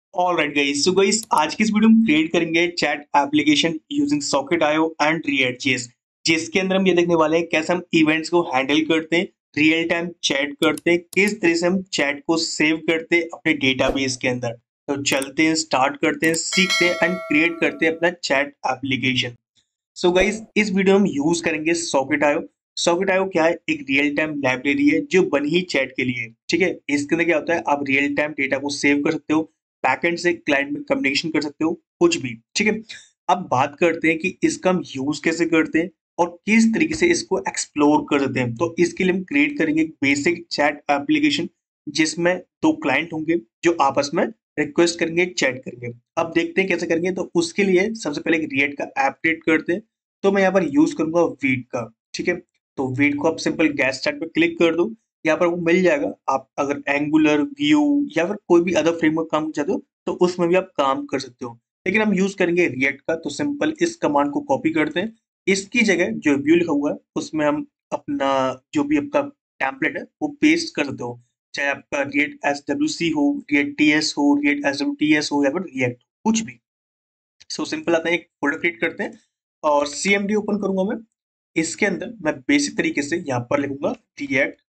Alright guys, so guys आज की इस वीडियो में क्रिएट करेंगे chat application using socket IO and React JS, जिसके अंदर हम ये देखने वाले हैं कैसे हम इवेंट्स को हैंडल करते हैं, रियल टाइम चैट करते हैं, किस तरह से हम चैट को सेव करते हैं अपने डेटाबेस के अंदर। तो चलते हैं, स्टार्ट करते हैं, सीखते हैं एंड क्रिएट करते हैं अपना चैट एप्लीकेशन। सो गाइस इस वीडियो में हम यूज करेंगे सॉकेट आईओ। सॉकेट आईओ क्या है? एक रियल टाइम लाइब्रेरी है जो बनी ही चैट के लिए है। ठीक है, इसके अंदर क्या होता है, आप रियल टाइम डेटा को सेव कर सकते हो, बैकएंड से क्लाइंट में कम्युनिकेशन कर सकते हो, कुछ भी। ठीक है, अब बात करते हैं कि इसका हम यूज कैसे करते हैं और किस तरीके से इसको एक्सप्लोर कर सकते हैं। तो इसके लिए हम क्रिएट करेंगे एक बेसिक चैट एप्लीकेशन जिसमें दो क्लाइंट होंगे जो आपस में रिक्वेस्ट करेंगे, चैट करेंगे। अब देखते हैं कैसे करेंगे। तो उसके लिए सबसे पहले एक रिएक्ट का ऐप क्रिएट करते हैं। तो मैं यहाँ पर यूज करूंगा वीट का। ठीक है, तो वीट को आप सिंपल गैस स्टार्ट पे क्लिक कर दो, यहाँ पर वो मिल जाएगा। आप अगर एंगुलर, व्यू या फिर कोई भी अदर फ्रेमवर्क काम चाहते हो तो उसमें भी आप काम कर सकते हो, लेकिन हम यूज करेंगे रिएक्ट का। तो सिंपल इस कमांड को कॉपी करते हैं, इसकी जगह जो व्यू लिखा हुआ है उसमें हम अपना जो भी आपका टेम्पलेट है वो पेस्ट कर सकते हो, चाहे आपका रिएक्ट एस डब्ल्यू सी हो, रिएक्ट टी एस हो, React S W T S हो या फिर रिएक्ट कुछ भी। सो सिंपल आता है, एक फोल्डर क्रिएट करते हैं और CMD ओपन करूंगा मैं। इसके अंदर मैं बेसिक तरीके से यहाँ पर लिखूंगा रिएक्ट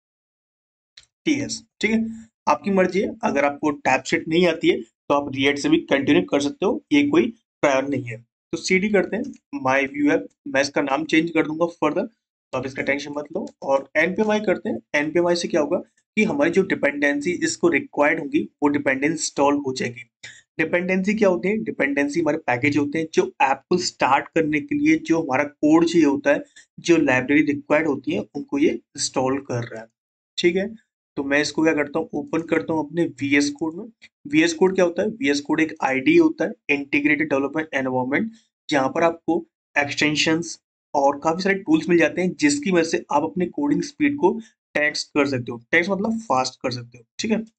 टीएस। ठीक है, आपकी मर्जी है, अगर आपको टैब सेट नहीं आती है तो आप रिएक्ट से भी कंटिन्यू कर सकते हो, ये कोई प्रायर नहीं है। तो CD करते हैं, माई व्यू ऐप, मैं इसका नाम चेंज कर दूंगा फर्दर, तो आप इसका टेंशन मत लो। और npmi करते हैं। npmi से क्या होगा कि हमारी जो डिपेंडेंसी इसको रिक्वायर्ड होगी वो डिपेंडेंसी इंस्टॉल हो जाएगी। डिपेंडेंसी क्या होती है? डिपेंडेंसी हमारे पैकेज होते हैं जो ऐप को स्टार्ट करने के लिए जो हमारा कोड चाहिए होता है, जो लाइब्रेरी रिक्वायर्ड होती है उनको ये इंस्टॉल कर रहा है। ठीक है, तो मैं इसको क्या करता हूँ, ओपन करता हूँ अपने VS कोड में। VS कोड क्या होता है? VS कोड एक आईडी होता है, इंटीग्रेटेड डेवलपमेंट एनवायरनमेंट, जहाँ पर आपको एक्सटेंशंस और काफी सारे टूल्स मिल जाते हैं जिसकी वजह से आप अपने कोडिंग स्पीड को टैक्स कर सकते हो। टैक्स मतलब फास्ट कर सकते हो। ठीक है,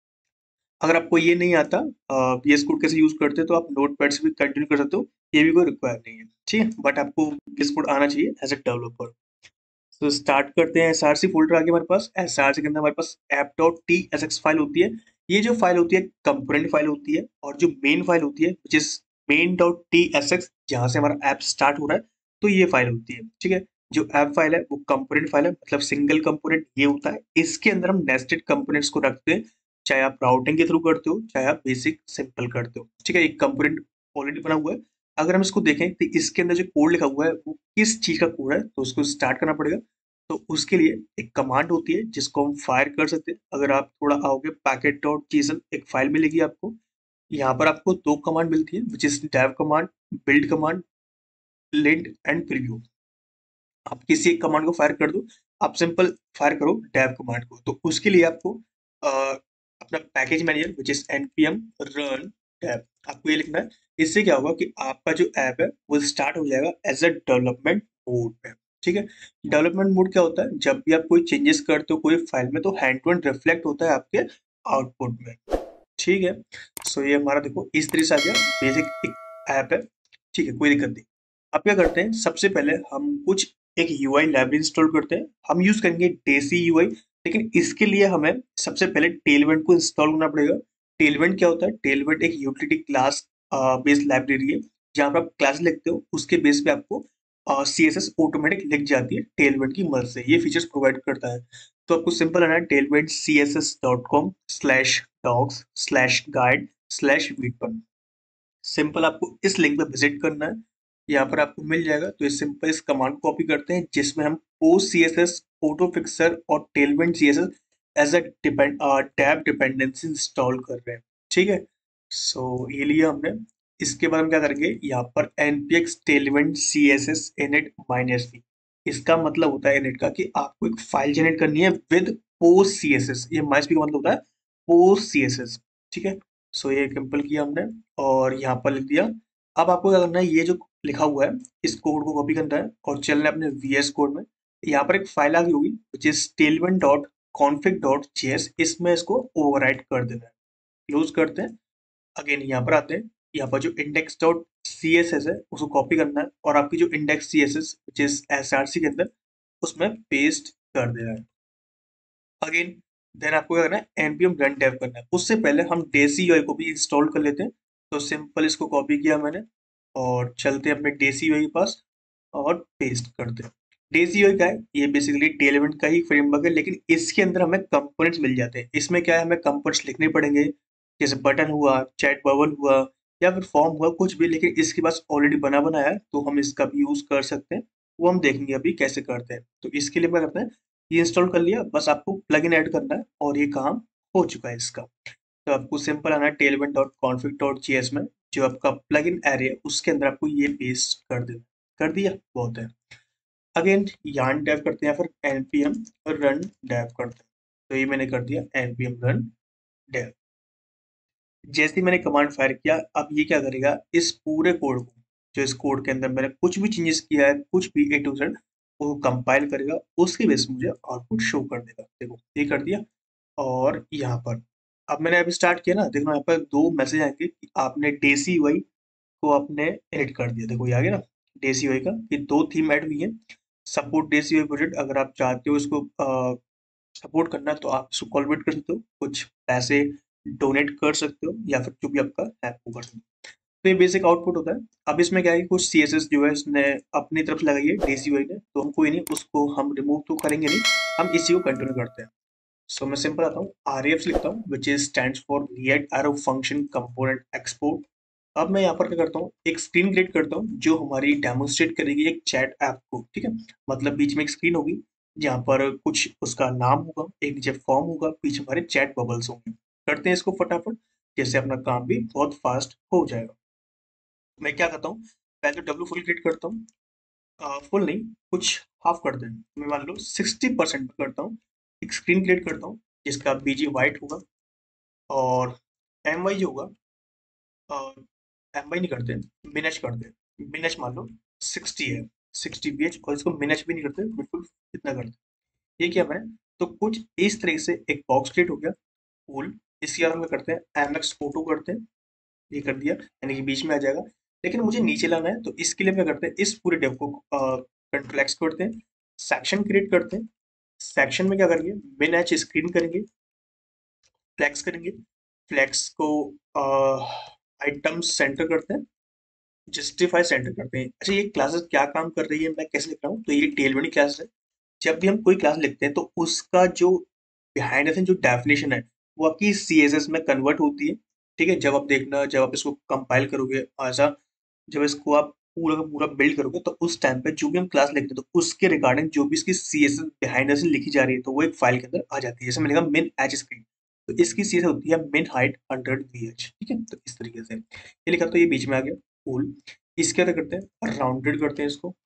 अगर आपको ये नहीं आता VS कोड कैसे यूज करते हैं तो आप नोटपैड से भी कंटिन्यू कर सकते हो, ये भी कोई रिक्वायर नहीं है। ठीक है, बट आपको VS कोड आना चाहिए एज ए डेवलपर। तो स्टार्ट करते हैं। SRC फोल्डर आ गया हमारे पास। SRC के अंदर हमारे पास app.tsx फाइल होती है। ये जो फाइल होती है कंपोनेंट फाइल होती है, और जो मेन फाइल होती है विच इज main.tsx, जहां से हमारा ऐप स्टार्ट हो रहा है, तो ये फाइल होती है। ठीक है, जो ऐप फाइल है वो कंपोनेंट फाइल है, मतलब सिंगल कंपोनेंट ये होता है। इसके अंदर हम नेस्टेड कंपोनेंट्स को रखते हैं, चाहे आप राउटिंग के थ्रू करते हो, चाहे आप बेसिक सिंपल करते हो। ठीक है, एक कंपोनेंट ऑलरेडी बना हुआ है। अगर हम इसको देखें तो इसके अंदर जो कोड लिखा हुआ है वो किस चीज का कोड है, तो उसको स्टार्ट करना पड़ेगा। तो उसके लिए एक कमांड होती है जिसको हम फायर कर सकते हैं। अगर आप थोड़ा आओगे, packet.json एक फाइल मिलेगी आपको। यहाँ पर आपको दो कमांड मिलती है which is dev command, build command, lint and preview. आप किसी एक कमांड को फायर कर दो, आप सिंपल फायर करो dev कमांड को। तो उसके लिए आपको अपना package manager which is npm run dev, आपको ये लिखना है। इससे क्या होगा कि आपका जो ऐप है वो स्टार्ट हो जाएगा एज अ डेवलपमेंट मोड में। ठीक है, डेवलपमेंट मोड क्या होता है? जब भी आप कोई चेंजेस करते हो कोई फाइल में तो हैंड टू हैंड रिफ्लेक्ट होता है आपके आउटपुट में। ठीक है, सो ये हमारा देखो इस तरह से आ गया, बेसिक एक ऐप है। ठीक है, कोई दिक्कत नहीं। अब क्या करते हैं, सबसे पहले हम कुछ एक यूआई लाइब्रेरी इंस्टॉल करते हैं। हम यूज करेंगे डेसी यूआई, लेकिन इसके लिए हमें सबसे पहले टेलवेंट को इंस्टॉल करना पड़ेगा। टेलवेंट क्या होता है? टेलवेंट एक यूटिलिटी क्लास बेस्ड लाइब्रेरी है, जहाँ पर आप क्लास लिखते हो उसके बेस पे आपको CSS ऑटोमेटिक लिख जाती है टेलवेंट की मदद से। ये फीचर्स प्रोवाइड करता है। तो आपको सिंपल है ना, tailwind css.com/docs/guide/weapon, सिंपल आपको इस लिंक पे विजिट करना है। यहाँ पर आपको मिल जाएगा। तो इस सिंपल इस कमांड कॉपी करते हैं जिसमें हम पोस्ट CSS, ऑटो फिक्सर और Tailwind CSS as a dev dependency install कर रहे हैं। ठीक है, सो ये लिया हमने। इसके बाद हम क्या करेंगे, यहाँ पर npx tailwind css init -v, इसका मतलब होता है init का कि आपको एक फाइल जनरेट करनी है विद पोस्ट CSS। ये -v का मतलब होता है पोस्ट CSS। ठीक है, सो ये सिंपल किया हमने और यहाँ पर लिख दिया। अब आपको क्या करना है, ये जो लिखा हुआ है इस कोड को कॉपी करना है और चलना है अपने VS कोड में। यहाँ पर एक फाइल आ गई होगी विच इज tailwind.config.js, इसमें इसको ओवरराइट कर देना है। क्लोज करते हैं, अगेन यहाँ पर आते हैं। यहाँ पर जो index.css है उसको कॉपी करना है और आपकी जो index CSS which is SRC के अंदर उसमें पेस्ट कर देना है। अगेन देन आपको क्या करना है, npm रन डेव करना है। उससे पहले हम देसी यूआई को भी इंस्टॉल कर लेते हैं। तो सिंपल इसको कॉपी किया मैंने और चलते हैं अपने देसी यूआई के पास और पेस्ट करते हैं। देसी यूआई क्या है, ये बेसिकली टेलमेंट का ही फ्रेमवर्क है, लेकिन इसके अंदर हमें कंपोनेंट्स मिल जाते हैं। इसमें क्या है, हमें कंपोनेंट्स लिखने पड़ेंगे, जैसे बटन हुआ, चैट बबल हुआ या फिर फॉर्म हुआ, कुछ भी, लेकिन इसके पास ऑलरेडी बना बनाया है तो हम इसका भी यूज कर सकते हैं। वो हम देखेंगे अभी कैसे करते हैं। तो इसके लिए क्या करते हैं, ये इंस्टॉल कर लिया, बस आपको प्लगइन ऐड करना है और ये काम हो चुका है इसका। तो आपको सिंपल आना है tailwind.config.js में, जो आपका प्लगइन एरे है उसके अंदर आपको ये पेस्ट कर देना। कर दिया, बहुत है। अगेन yarn dev करते हैं या फिर npm run dev करते हैं। तो ये मैंने कर दिया npm run dev। जैसे ही मैंने कमांड फायर किया, अब ये क्या करेगा, इस पूरे कोड को, जो इस कोड के अंदर मैंने कुछ भी चेंजेस किया है, कुछ भी ए टू जेड, वो कंपाइल करेगा, उसकी बेस मुझे आउटपुट शो कर देगा। देखो ये कर दिया। और यहाँ पर अब मैंने अभी स्टार्ट किया ना, देखो यहाँ पर दो मैसेज आएंगे कि आपने डेसी यूआई को आपने एडिट कर दिया। देखो ये आ गया ना, डेसी यूआई का ये दो थीम ऐड हुई है। सपोर्ट डेसी यूआई प्रोजेक्ट, अगर आप चाहते हो इसको सपोर्ट करना है तो आप इसको कॉलबेट कर सकते हो, कुछ पैसे डोनेट कर सकते हो या फिर जो भी आपका है वो कर सकते हो। तो ये बेसिक आउटपुट होता है। अब इसमें क्या है कि कुछ सीएसएस जो है इसने अपनी तरफ से लगाई है डेसी यूआई ने, तो हम कोई नहीं, उसको हम रिमूव तो करेंगे नहीं, हम इसी को कंटिन्यू करते हैं। सो मैं सिंपल आता हूँ, RAF लिखता हूँ, which is stands for React arrow function component export. अब मैं यहाँ पर क्या करता हूँ, एक स्क्रीन क्रिएट करता हूँ जो हमारी डेमोन्स्ट्रेट करेगी एक चैट ऐप को। ठीक है, मतलब बीच में एक स्क्रीन होगी जहाँ पर कुछ उसका नाम होगा, एक नीचे फॉर्म होगा, पीछे हमारे चैट बबल्स होंगे। करते हैं इसको फटाफट, जैसे अपना काम भी बहुत फास्ट हो जाएगा। मैं क्या करता हूँ, पहले तो डब्ल्यू फुल क्रिएट करता हूँ, फुल नहीं, कुछ हाफ कर दें, मैं मान लो 60% करता हूँ। एक स्क्रीन क्रिएट करता हूँ जिसका बीजी वाइट होगा और एम वाई जो होगा, एम वाई नहीं करते, मिनच करते हैं। मिनच मान लो 60 है, 60 BH, और इसको मिनच भी नहीं करते, बिल्कुल इतना करते। ये किया मैंने, तो कुछ इस तरह से एक बॉक्स क्रिएट हो गया फुल। इसके बाद हम क्या करते हैं, एम एक्स फोटो करते हैं, ये कर दिया, यानी कि बीच में आ जाएगा। लेकिन मुझे नीचे लाना है, तो इसके लिए क्या करते हैं, इस पूरे डेव को कंट्रोल एक्स करते हैं, सेक्शन क्रिएट करते हैं। सेक्शन में क्या करेंगे, मिन एच स्क्रीन करेंगे, फ्लेक्स करेंगे, फ्लेक्स को आइटम सेंटर करते हैं, जस्टिफाई सेंटर करते हैं। अच्छा, ये क्लासेस क्या काम कर रही है, मैं कैसे लिख रहा हूँ, तो ये टेलमेंट क्लास है। जब भी हम कोई क्लास लिखते हैं तो उसका जो बिहाइंड द सीन जो डेफिनेशन है, वो आपकी सीएसएस में कन्वर्ट होती है। ठीक है, जब आप देखना, जब आप इसको कंपाइल करोगे, ऐसा जब इसको आप पूरा का पूरा बिल्ड करोगे, तो उस टाइम पे जो भी हम क्लास लिखते हैं तो उसके रिगार्डिंग जो भी इसकी सीएसएस बिहाइंड द सीन लिखी जा रही है, तो वो एक फाइल के अंदर आ जाती है। जैसे मैंने कहा मिन एच स्क्रीन, तो इसकी सीएसएस होती है मिन हाइट 100 VH। ठीक है, तो इस तरीके से ये लिखा, तो ये बीच में आ गया फुल। इसके क्या करते हैं, राउंडेड करते हैं इसको,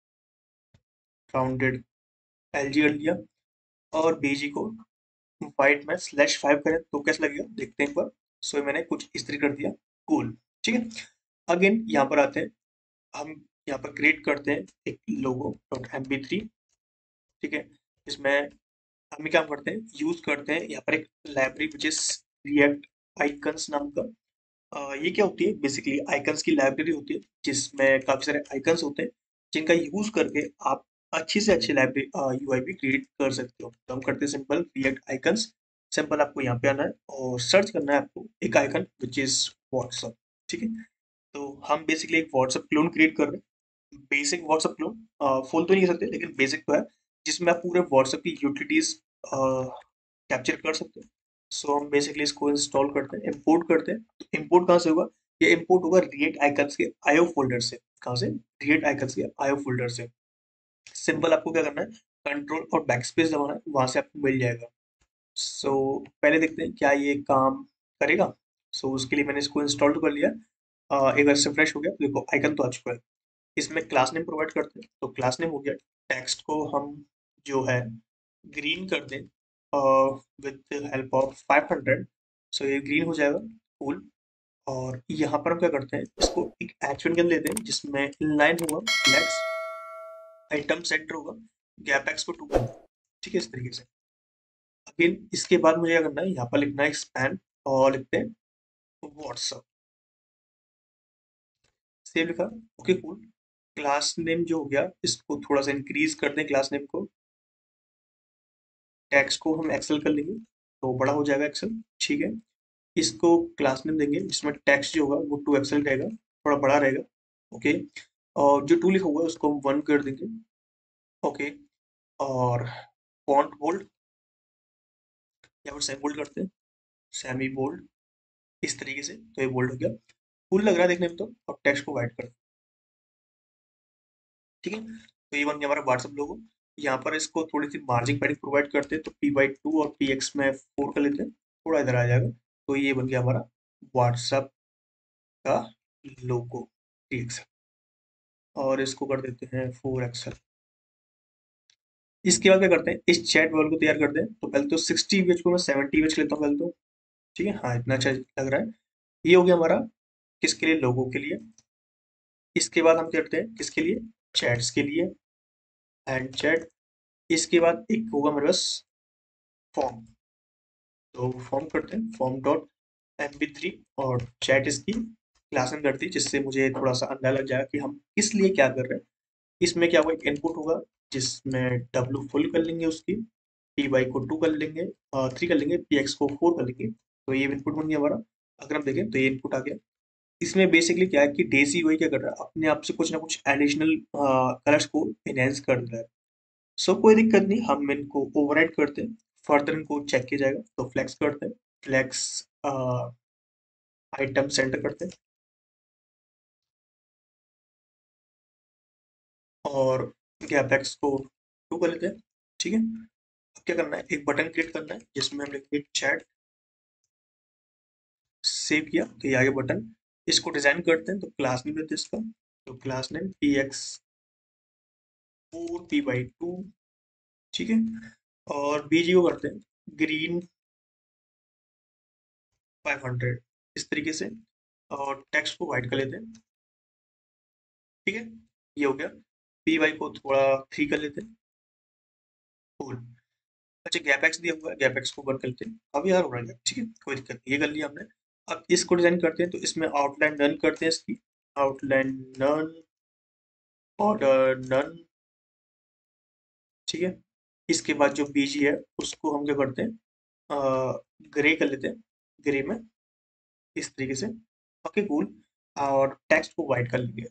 राउंडेड एलजी कर लिया, और बीजी को वाइट में /5 करें तो कैसा लगेगा, देखते हैं एक बार। सो मैंने कुछ इस तरह कर दिया, कूल। ठीक है, अगेन यहाँ पर आते हैं, हम यहाँ पर क्रिएट करते हैं एक लोगो डॉट MP3। ठीक है, इसमें हम क्या करते हैं, यूज करते हैं यहाँ पर एक library which is React icons नाम का। ये क्या होती है, बेसिकली आइकन्स की लाइब्रेरी होती है जिसमें काफी सारे आइकन्स होते हैं, जिनका यूज करके आप अच्छी से अच्छी लाइब्रेरी यूआई भी क्रिएट कर सकते हो। तो हम करते हैं सिंपल रिएक्ट आइकन्स। सिंपल आपको यहाँ पे आना है और सर्च करना है आपको एक आइकन विच इज व्हाट्सअप। ठीक है, तो हम बेसिकली एक व्हाट्सअप क्लोन क्रिएट कर रहे हैं, बेसिक व्हाट्सअप क्लोन, फुल तो नहीं कर सकते लेकिन बेसिक तो है, जिसमें आप पूरे व्हाट्सअप की यूटिलिटीज कैप्चर कर सकते हो। सो हम बेसिकली इसको इंस्टॉल करते हैं, इंपोर्ट करते हैं। तो इंपोर्ट कहाँ से होगा, ये इंपोर्ट होगा रिएक्ट आइकन्स के आईओ फोल्डर से। कहाँ से, रिएक्ट आइकन्स के आईओ फोल्डर से। सिंपल आपको क्या करना है, कंट्रोल और बैक स्पेस दबाना है, वहां से आपको मिल जाएगा। सो पहले देखते हैं क्या ये काम करेगा। सो उसके लिए मैंने इसको इंस्टॉल तो कर लिया। एक बार से फ्रेश हो गया, देखो आइकन तो आ चुका है। इसमें क्लास नेम प्रोवाइड करते हैं, तो क्लास नेम हो गया। टेक्स्ट को हम जो है ग्रीन कर दें विद हेल्प ऑफ 500। सो ये ग्रीन हो जाएगा, कूल। और यहाँ पर हम क्या करते हैं, इसको एक एच1 के अंदर लेते हैं जिसमें इनलाइन होगा, फ्लेक्स आइटम सेंटर होगा, गैप एक्स को 2 करते हैं। ठीक है, इस तरीके से। अगेन इसके बाद मुझे क्या करना है, यहाँ पर लिखना है स्पैन, और लिखते हैं व्हाट्सअप। सेव लिखा, ओके कूल। क्लास नेम जो हो गया, इसको थोड़ा सा इंक्रीज कर दें, क्लास नेम को, टैक्स को हम एक्सेल कर लेंगे। तो बड़ा हो जाएगा एक्सेल। ठीक है, इसको क्लास नेम देंगे जिसमें टेक्स्ट जो होगा वो टू एक्सेल रहेगा, थोड़ा बड़ा रहेगा। ओके, और जो टू लिखा हुआ है उसको हम 1 कर देंगे। ओके, और फॉन्ट बोल्ड या फिर सेमी बोल्ड करते हैं, सेमी बोल्ड इस तरीके से, तो ये बोल्ड हो गया, फुल लग रहा है देखने में तो। और टेक्स्ट को वाइट कर, ठीक है। तो ये बन गया हमारा व्हाट्सएप लोगो। यहाँ पर इसको थोड़ी सी मार्जिन पैडिंग प्रोवाइड करते हैं, तो p/2 और px में 4 कर लेते हैं, थोड़ा इधर आ जाएगा। तो ये बन गया हमारा व्हाट्सएप का लोगो 3 एक्सएल, और इसको कर देते हैं 4 एक्सएल। इसके बाद क्या करते हैं, इस चैट बबल को तैयार करते हैं। तो पहले तो 60 इमेज को मैं 70 इमेज लेता हूँ पहले तो। ठीक है, हाँ इतना अच्छा लग रहा है। ये हो गया हमारा किसके लिए, लोगो के लिए। इसके बाद हम करते हैं किसके लिए, चैट्स के लिए, एंड चैट। इसके बाद एक होगा मेरे पास फॉर्म, तो फॉर्म करते हैं फॉर्म डॉट mp3, और चैट इसकी क्लास में करती है, जिससे मुझे थोड़ा सा अंदाजा लग जाएगा कि हम किस लिए क्या कर रहे हैं। इसमें क्या होगा, एक इनपुट होगा जिसमें w फुल कर लेंगे उसकी, py को 2 कर लेंगे, 3 कर लेंगे, px को 4 कर लेंगे। तो ये इनपुट बन गया हमारा। अगर हम देखें तो ये इनपुट आ गया। इसमें बेसिकली क्या है कि डेसी वही क्या कर रहा है, अपने आप से कुछ ना कुछ एडिशनल कलर्स को एनहेंस कर रहा है। सो कोई दिक्कत नहीं, हम इनको ओवरराइड करते हैं, फर्दर इनको चेक किया जाएगा। तो फ्लेक्स करते हैं, फ्लेक्स आइटम सेंटर करते हैं, और गैप एक्स को 2 कर लेते हैं। ठीक है, अब क्या करना है, एक बटन क्लिक करना है जिसमें हम लिखेंगे चैट। सेव किया तो ये आगे बटन। इसको डिजाइन करते हैं, तो क्लास नेम देते हैं इसका, तो क्लास नेम px4p/2। ठीक है, और बीजी को करते हैं ग्रीन 500 इस तरीके से, और टेक्स्ट को वाइट कर लेते हैं। ठीक है, ये हो गया। पी वाई को थोड़ा 3 कर लेते हैं, फुल। अच्छा, गैप एक्स दिया हुआ है, गैप एक्स को बंद कर लेते हैं। अब यार हो रहा है, ठीक है, कोई दिक्कत नहीं, ये कर लिया हमने। अब इसको डिजाइन करते हैं, तो इसमें आउटलाइन नन करते हैं इसकी, आउटलाइन नन, ऑर्डर नन। ठीक है, इसके बाद जो बीजी है उसको हम क्या करते हैं, ग्रे कर लेते हैं, ग्रे में इस तरीके से। ओके कूल, और टेक्स्ट को वाइट कर लेंगे।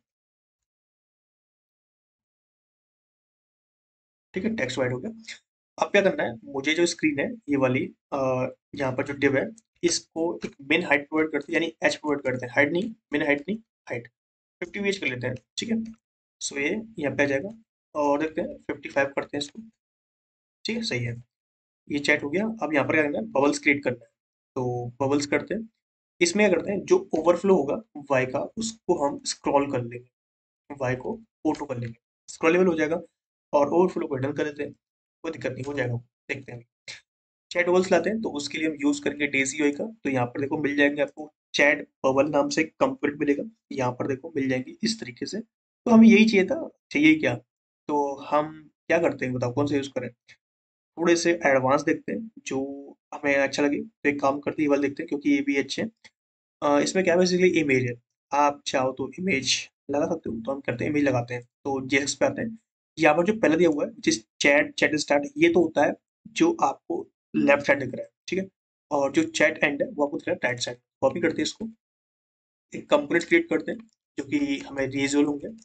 ठीक है, टेक्स्ट वाइट हो गया। अब क्या करना है, मुझे जो स्क्रीन है ये वाली, यहाँ पर जो डिव है, इसको एक मिन हाइट प्रोवाइड करते हैं, यानी एच प्रोवाइड करते हैं, हाइट नहीं, मिन हाइट नहीं, हाइट 50 कर लेते हैं। ठीक है, सो ये यहाँ पे आ जाएगा, और देखते हैं 55 करते हैं इसको। ठीक है, सही है, ये चैट हो गया। अब यहाँ पर क्या करना है, बबल्स क्रिएट करना है, तो बबल्स करते हैं। इसमें क्या करते हैं, जो ओवरफ्लो होगा वाई का उसको हम स्क्रॉल कर लेंगे, वाई को ऑटो कर लेंगे, स्क्रॉलेबल हो जाएगा, और ओवरफ्लो को डन कर देते हैं। कोई दिक्कत नहीं, हो जाएगा, देखते हैं। चैट बबल्स लाते हैं, तो उसके लिए हम यूज करेंगे डेजी यूआई का। तो यहाँ पर देखो मिल जाएंगे आपको, चैट बबल नाम से कंपोनेंट मिलेगा, यहाँ पर देखो मिल जाएंगे इस तरीके से। तो हमें यही चाहिए था, चाहिए क्या, तो हम क्या करते हैं बताओ, कौन सा यूज करें। थोड़े से एडवांस देखते हैं, जो हमें अच्छा लगे, तो एक काम करते हैं, ये वाला देखते हैं, क्योंकि ये भी अच्छे हैं। इसमें क्या बेसिकली इमेज है, आप चाहो तो इमेज लगा सकते हो, तो हम करते हैं इमेज लगाते हैं। तो जेएक्स पे आते हैं, यहाँ पर जो पहले दिया हुआ है जिस चैट चैट स्टार्ट, ये तो होता है जो आपको लेफ्ट साइड दिख रहा है। ठीक है, और जो चैट एंड है वो आपको दिख रहा है राइट साइड। कॉपी करते हैं इसको, एक कंपोनेंट क्रिएट करते हैं जो कि हमें रीयूजेबल होंगे,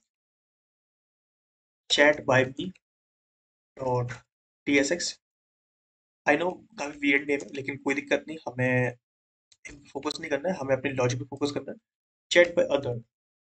chat by me dot tsx। I know काफी वियर्ड नेम है, लेकिन कोई दिक्कत नहीं, हमें फोकस नहीं करना है, हमें अपने लॉजिक पे फोकस करना है। Chat by other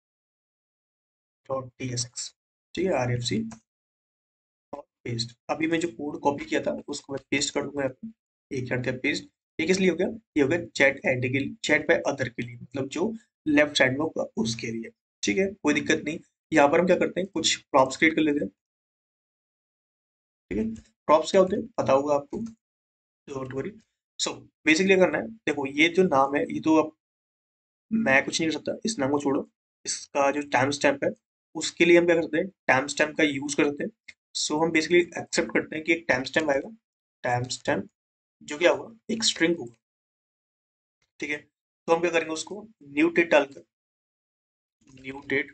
dot tsx। ठीक है, rfc और पेस्ट। अभी मैं जो कोड कॉपी किया था उसको मैं पेस्ट कर दूंगा यहाँ पे, एक करके पेस्ट। ये किस लिए हो गया, ये हो गया चैट एड के लिए, चैट बाय अदर के लिए, मतलब जो लेफ्ट साइड में होगा उसके लिए। ठीक है, कोई दिक्कत नहीं। यहाँ पर हम क्या करते हैं, कुछ प्रॉप्स क्रिएट कर लेते हैं। ठीक है, प्रॉप्स क्या होते हैं पता होगा आपको, डोंट वरी। सो बेसिकली क्या करना है, देखो ये जो नाम है ये तो अब मैं कुछ नहीं कर सकता, इस नाम को छोड़ो। इसका जो टाइम स्टैम्प है उसके लिए हम क्या करते हैं, टाइम स्टैम्प का यूज करते हैं। सो हम बेसिकली एक्सेप्ट करते हैं कि एक टाइम स्टैम्प आएगा, टाइम स्टैम्प जो क्या होगा, एक स्ट्रिंग होगा। ठीक है, तो हम क्या करेंगे, उसको न्यू डेट डालकर, न्यू डेट,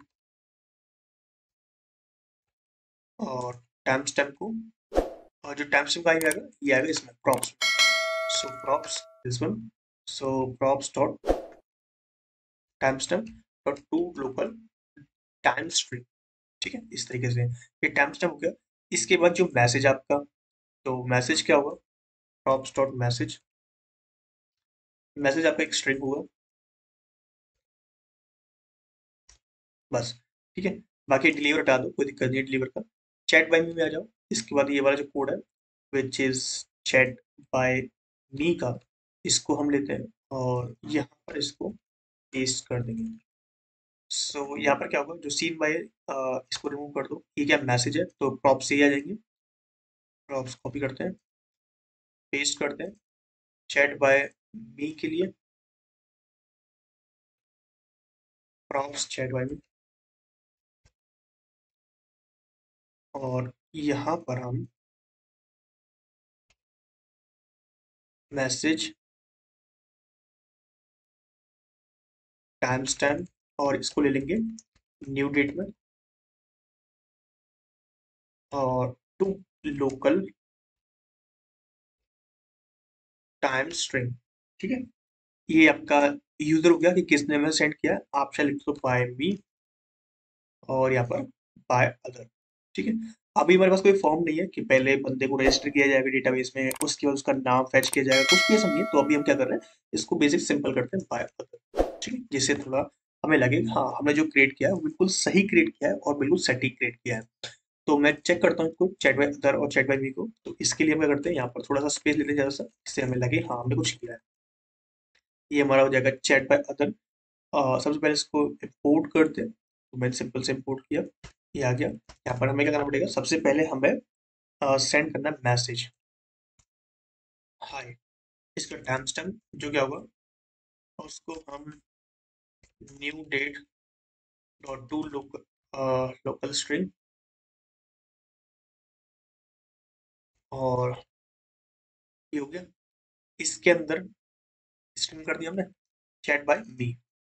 और टाइम स्टैम्प को, और जो टाइम स्टैम्प आएगा ये आएगा इसमें props. So props this one. So props dot timestamp dot to local time string. ठीक है, इस तरीके से ये टाइम स्टैम्प हो गया। इसके बाद जो मैसेज आपका, तो मैसेज क्या होगा, प्रॉप्स डॉट मैसेज, मैसेज आपका एक स्ट्रिंग होगा बस। ठीक है, बाकी डिलीवर हटा दो, कोई दिक्कत नहीं है डिलीवर का। चैट बाय मी में आ जाओ। इसके बाद ये वाला जो कोड है which is chat by me का, इसको हम लेते हैं और यहाँ पर इसको पेस्ट कर देंगे। सो यहाँ पर क्या होगा, जो सीन बाय इसको रिमूव कर दो। ये क्या मैसेज है, तो प्रॉप से ही आ जाएंगे। प्रॉप्स कॉपी करते हैं, पेस्ट करते हैं चैट बाय मी के लिए, प्रॉप्स चैट बाय मी, और यहाँ पर हम मैसेज टाइम स्टैम्प और इसको ले लेंगे न्यू डेट में, और टू लोकल टाइम स्ट्रिंग। ठीक है, ये आपका यूजर हो गया कि किसने हमें सेंड किया। आप शायद लिख दो बाय मी और यहाँ पर बाय अदर। ठीक है, अभी हमारे पास कोई फॉर्म नहीं है कि पहले बंदे को रजिस्टर किया जाएगा डेटाबेस में, उसके बाद उसका नाम फैच किया जाएगा, कुछ भी ऐसा नहीं है। तो अभी हम क्या कर रहे हैं, इसको बेसिक सिंपल करते हैं बाय अदर। ठीक है, जिससे थोड़ा हमें लगे हाँ हमने जो क्रिएट किया है वो बिल्कुल सही क्रिएट किया है और बिल्कुल सटीक क्रिएट किया है। तो मैं चेक करता हूँ इसको चैट बाय अदर और चैट बाय मी को। तो इसके लिए हम क्या करते हैं, यहाँ पर थोड़ा सा स्पेस लेते हैं ज़्यादा सा, जिससे हमें लगे हाँ हमने कुछ किया है। ये हमारा हो जाएगा चैट बाय अदर। सबसे पहले इसको इम्पोर्ट करते हैं, तो मैंने सिंपल से इम्पोर्ट किया, ये आ गया। यहाँ पर हमें क्या करना पड़ेगा, सबसे पहले हमें सेंड करना है मैसेज हाय। इसका टाइम स्टैम्प जो क्या होगा, उसको हम new date dot to local local string, और ये हो गया। इसके अंदर स्ट्रिंग कर दिया हमने चैट बाय मी।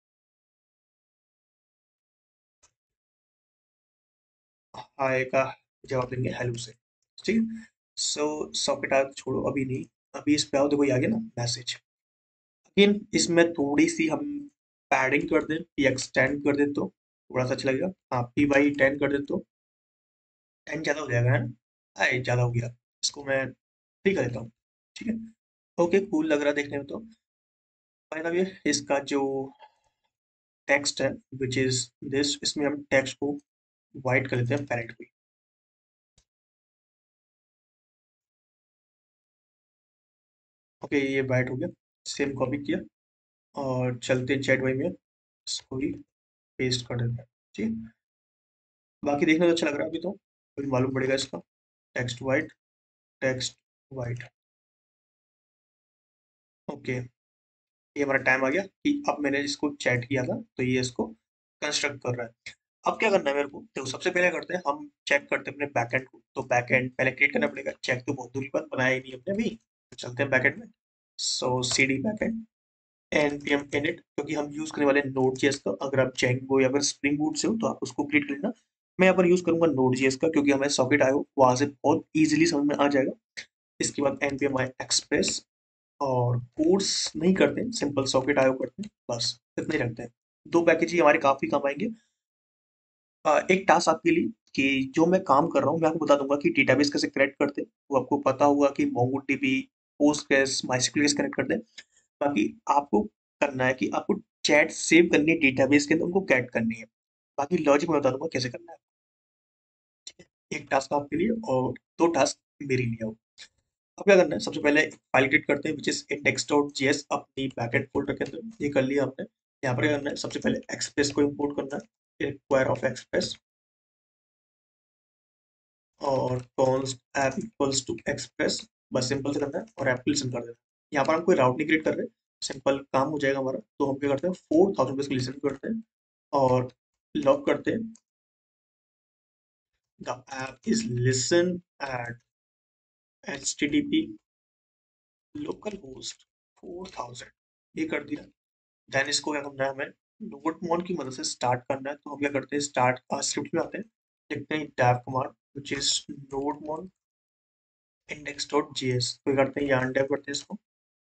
हाय का जवाब देंगे हेलो से। ठीक है, सो सॉकेट आज छोड़ो, अभी नहीं, अभी इस पे आओ। देखो ये आ गया ना मैसेज। लेकिन इसमें थोड़ी सी हम पैडिंग कर दें या एक्सटेंड कर दें तो थोड़ा सा अच्छा लगेगा। हाँ पी बाई 10 कर दें तो 10 ज़्यादा हो जाएगा है ना, अरे ज़्यादा हो गया, इसको मैं ठीक कर देता हूँ। ठीक है, ओके कूल लग रहा है देखने में। तो फाइनल अब ये इसका जो टेक्स्ट है विच इज दिस, इसमें हम टेक्स्ट को वाइट कर देते हैं पैरेट को। ओके ये वाइट हो गया, सेम कॉपी किया और चलते हैं चैट वाई में, इसको भी पेस्ट कर देते हैं। ठीक है, बाकी देखने में तो अच्छा लग रहा है। अभी तो अभी मालूम पड़ेगा इसका text white, text white. Okay, ये हमारा टाइम आ गया कि अब मैंने इसको चैट किया था तो ये इसको कंस्ट्रक्ट कर रहा है। अब क्या करना है मेरे को, देखो सबसे पहले करते हैं हम चेक करते हैं अपने बैकएंड को। तो बैकएंड पहले क्रिएट करना पड़ेगा, चेक तो बहुत दूरी पर बनाया ही नहीं हमने अभी। तो चलते हैं बैकएंड में। So C D backend npm init, क्योंकि हम यूज करने वाले हैं नोड जेएस का। अगर आप जेंगो या फिर स्प्रिंग बूट से हो तो आप उसको क्रिएट कर लेना। मैं यहाँ पर यूज करूंगा नोड जेएस का, क्योंकि हमें सॉकेट आयो वहां से बहुत इजीली समझ में आ जाएगा। इसके बाद npm एक्सप्रेस, और कोर्स नहीं करते, सिंपल सॉकेट आयो करते हैं, बस इतना ही रखते हैं। दो पैकेज ही हमारे काफी काम आएंगे। एक टास्क आपके लिए कि जो मैं काम कर रहा हूँ, मैं आपको बता दूंगा कि डेटाबेस कैसे कनेक्ट करते हैं। वो आपको पता होगा कि मोंगोडीबी, पोस्टग्रेस, माइस्क्ल कैसे कनेक्ट करते हैं। बाकी आपको करना है कि आपको चैट सेव करनी है डेटाबेस के अंदर, उनको कैट करनी है। बाकी लॉजिक मैं बता दूंगा कैसे करना है। एक टास्क आपके लिए और दो टास्क मेरे लिए हो। अब क्या करना है, सबसे पहले फाइल क्रिएट करते हैं विच इज index.js अपनी बैकएंड फोल्डर के अंदर। ये कर लिया हमने। यहाँ पर क्या करना है, सबसे पहले एक्सप्रेस को इंपोर्ट करना है, रिक्वायर ऑफ एक्सप्रेस, और const app equals to express, बस सिंपल से करना है और ऐप लिसन कर देना है। यहाँ पर हम कोई राउट नहीं क्रिएट कर रहे, सिंपल काम हो जाएगा हमारा। तो हम क्या करते हैं, 4000 पे लिसन करते हैं और लॉग करते हैं the app is listen at http local host 4000। ये कर दिया। देन इसको क्या करना है, हमें नोटमोन की मदद से स्टार्ट करना है। तो हम क्या करते हैं, स्टार्ट स्क्रिप्ट में आते हैं, लिखते हैं dev command which is nodemon index.js। तो ये करते हैं, यहाँ डेव करते हैं इसको।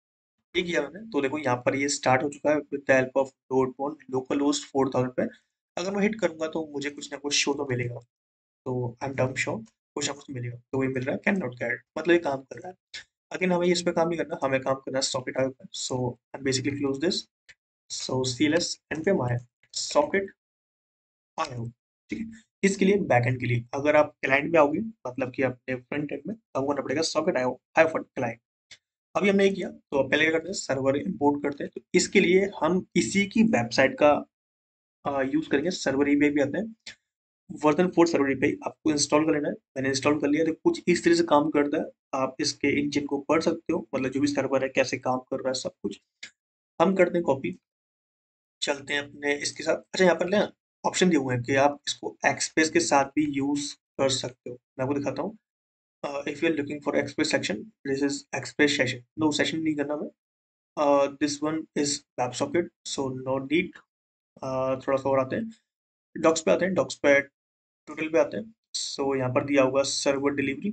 ये किया मैंने, तो देखो यहाँ पर ये स्टार्ट हो चुका है with the help of dot बॉन लोकल होस्ट 4000 पे। अगर मैं हिट करूंगा तो मुझे कुछ ना कुछ शो तो मिलेगा, तो आई एम डम शो कुछ ना कुछ मिलेगा, तो वही मिल रहा है कैन नॉट गेट, मतलब ये काम कर रहा है। अगेन हमें इस पे काम नहीं करना, हमें काम करना है सॉकेट आयो पे। So I basically close this. So CLS npm आया सॉकेट आयो, ठीक है। इसके लिए बैकएंड के लिए अगर आप क्लाइंट में आओगे, मतलब कि अपने फ्रंट एंड में, आपको करना पड़ेगा सॉकेट आयो हाइफन क्लाइंट। अभी हमने ये किया, तो अब पहले क्या करते हैं, सर्वर इंपोर्ट करते हैं। तो इसके लिए हम इसी की वेबसाइट का यूज करेंगे। सर्वर ईपीआई भी आते हैं, वर्जन 4 सर्वर ईपीआई आपको इंस्टॉल कर लेना है। मैंने इंस्टॉल कर लिया, तो कुछ इस तरह से काम करता है। आप इसके इंजन को पढ़ सकते हो, मतलब जो भी सर्वर है कैसे काम कर रहा है सब कुछ। हम करते हैं कॉपी, चलते हैं अपने इसके साथ। अच्छा, यहाँ पर ना ऑप्शन दिए हुए हैं कि आप इसको एक्सप्रेस के साथ भी यूज कर सकते हो। मैं आपको दिखाता हूँ। If you are looking for express section, this is express session. No session नहीं करना मैं, this one is WebSocket, so no need. थोड़ा सा और आते हैं, डॉक्स पे आते हैं, डॉक्स पे टोटल पे आते हैं। सो यहाँ पर दिया होगा सर्वर डिलीवरी,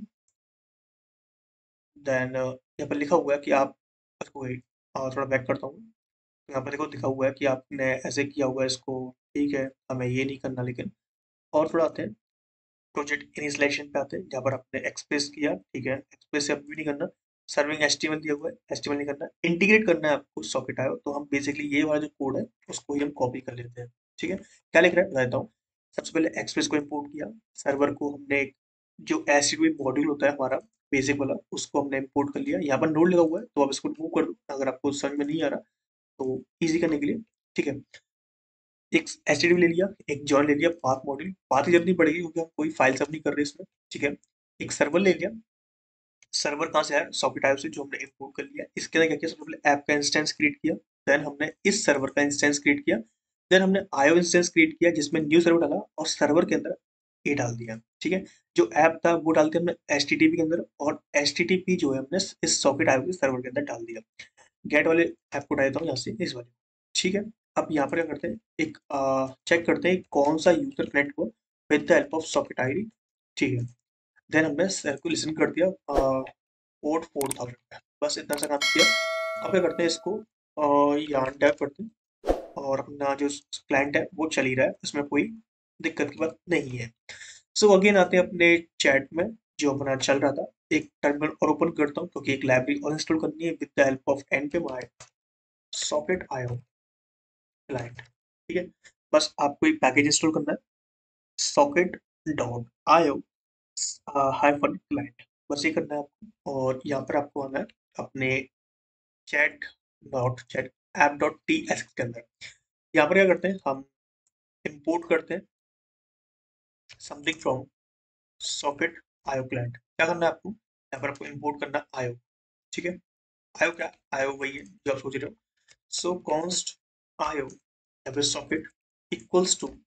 देन यहाँ पर लिखा हुआ है कि आप, वही थोड़ा बैक करता हूँ। तो यहाँ पर देखो लिखा हुआ है कि आपने ऐसे किया हुआ है इसको, ठीक है, हमें ये नहीं करना लेकिन। और थोड़ा आते हैं, प्रोजेक्ट इनिशियलाइजेशन पे आते हैं, जहाँ पर आपने एक्सप्रेस किया, ठीक है, एक्सप्रेस से अभी भी नहीं करना। सर्विंग HTML दिया हुआ है, HTML नहीं करना, इंटीग्रेट करना है आपको सॉकेट आयो। तो हम बेसिकली ये वाला जो कोड है उसको ही हम कॉपी कर लेते हैं, ठीक है। क्या लिख रहा है बता देता हूँ। सबसे पहले एक्सप्रेस को इम्पोर्ट किया, सर्वर को हमने जो HTTP मॉड्यूल होता है हमारा बेसिक वाला, उसको हमने इम्पोर्ट कर लिया। यहाँ पर नोड लगा हुआ है, तो आप इसको रिमूव कर दो अगर आपको समझ में नहीं आ रहा, तो ईजी करने के लिए, ठीक है। एक HTTP ले लिया, एक जॉइन ले लिया, पाथ मॉड्यूल, पाथ की जरूरत नहीं पड़ेगी क्योंकि हम कोई फाइल सब नहीं कर रहे इसमें, ठीक है। एक सर्वर ले लिया, सर्वर कहाँ से आया, सॉकेट आयो से, जो हमने इंपोर्ट कर लिया। इसके अंदर क्या किया, सबसे पहले ऐप का इंस्टेंस क्रिएट किया, देन हमने इस सर्वर का इंस्टेंस क्रिएट किया, देन हमने आयो इंस्टेंस क्रिएट किया जिसमें न्यू सर्वर डाला और सर्वर के अंदर ये डाल दिया, ठीक है। जो ऐप था वो डाल के हमने HTTP के अंदर, और HTTP जो है हमने इस सॉकेट आयो के सर्वर के अंदर डाल दिया। गेट वाले ऐप को डालता हूँ यहाँ से इस वाले, ठीक है। अब यहाँ पर क्या करते हैं, एक चेक करते हैं कौन सा यूजर कनेक्ट हुआ with the help of socket ID, ठीक है। देन हमने सर को लिसन कर दिया पोर्ट 4000 पे, बस इतना सा काम किया। अब क्या करते हैं, इसको यहाँ टैप करते हैं, और अपना जो क्लाइंट है वो चल ही रहा है, उसमें कोई दिक्कत की बात नहीं है। सो अगेन आते हैं अपने चैट में, जो अपना चल रहा था। एक टर्मिनल और ओपन करता हूँ क्योंकि एक लाइब्रेरी और इंस्टॉल करनी है with the help of npm socket IO client, ठीक है। बस आपको एक पैकेज इंस्टॉल करना है, socket dot IO hyphen client, बस ये करना है आपको। और यहाँ पर आपको आना है अपने chat dot chat app dot TS के अंदर। यहाँ पर क्या करते हैं, हम इंपोर्ट करते हैं something from socket IO client. क्या करना है आपको, यहाँ पर आपको इंपोर्ट करना है आयो, ठीक है। आयो क्या, आयो वही है जो आप सोच रहे हो। सो कॉन्स्ट आयो यहाँ पे सॉकेट इक्वल्स टू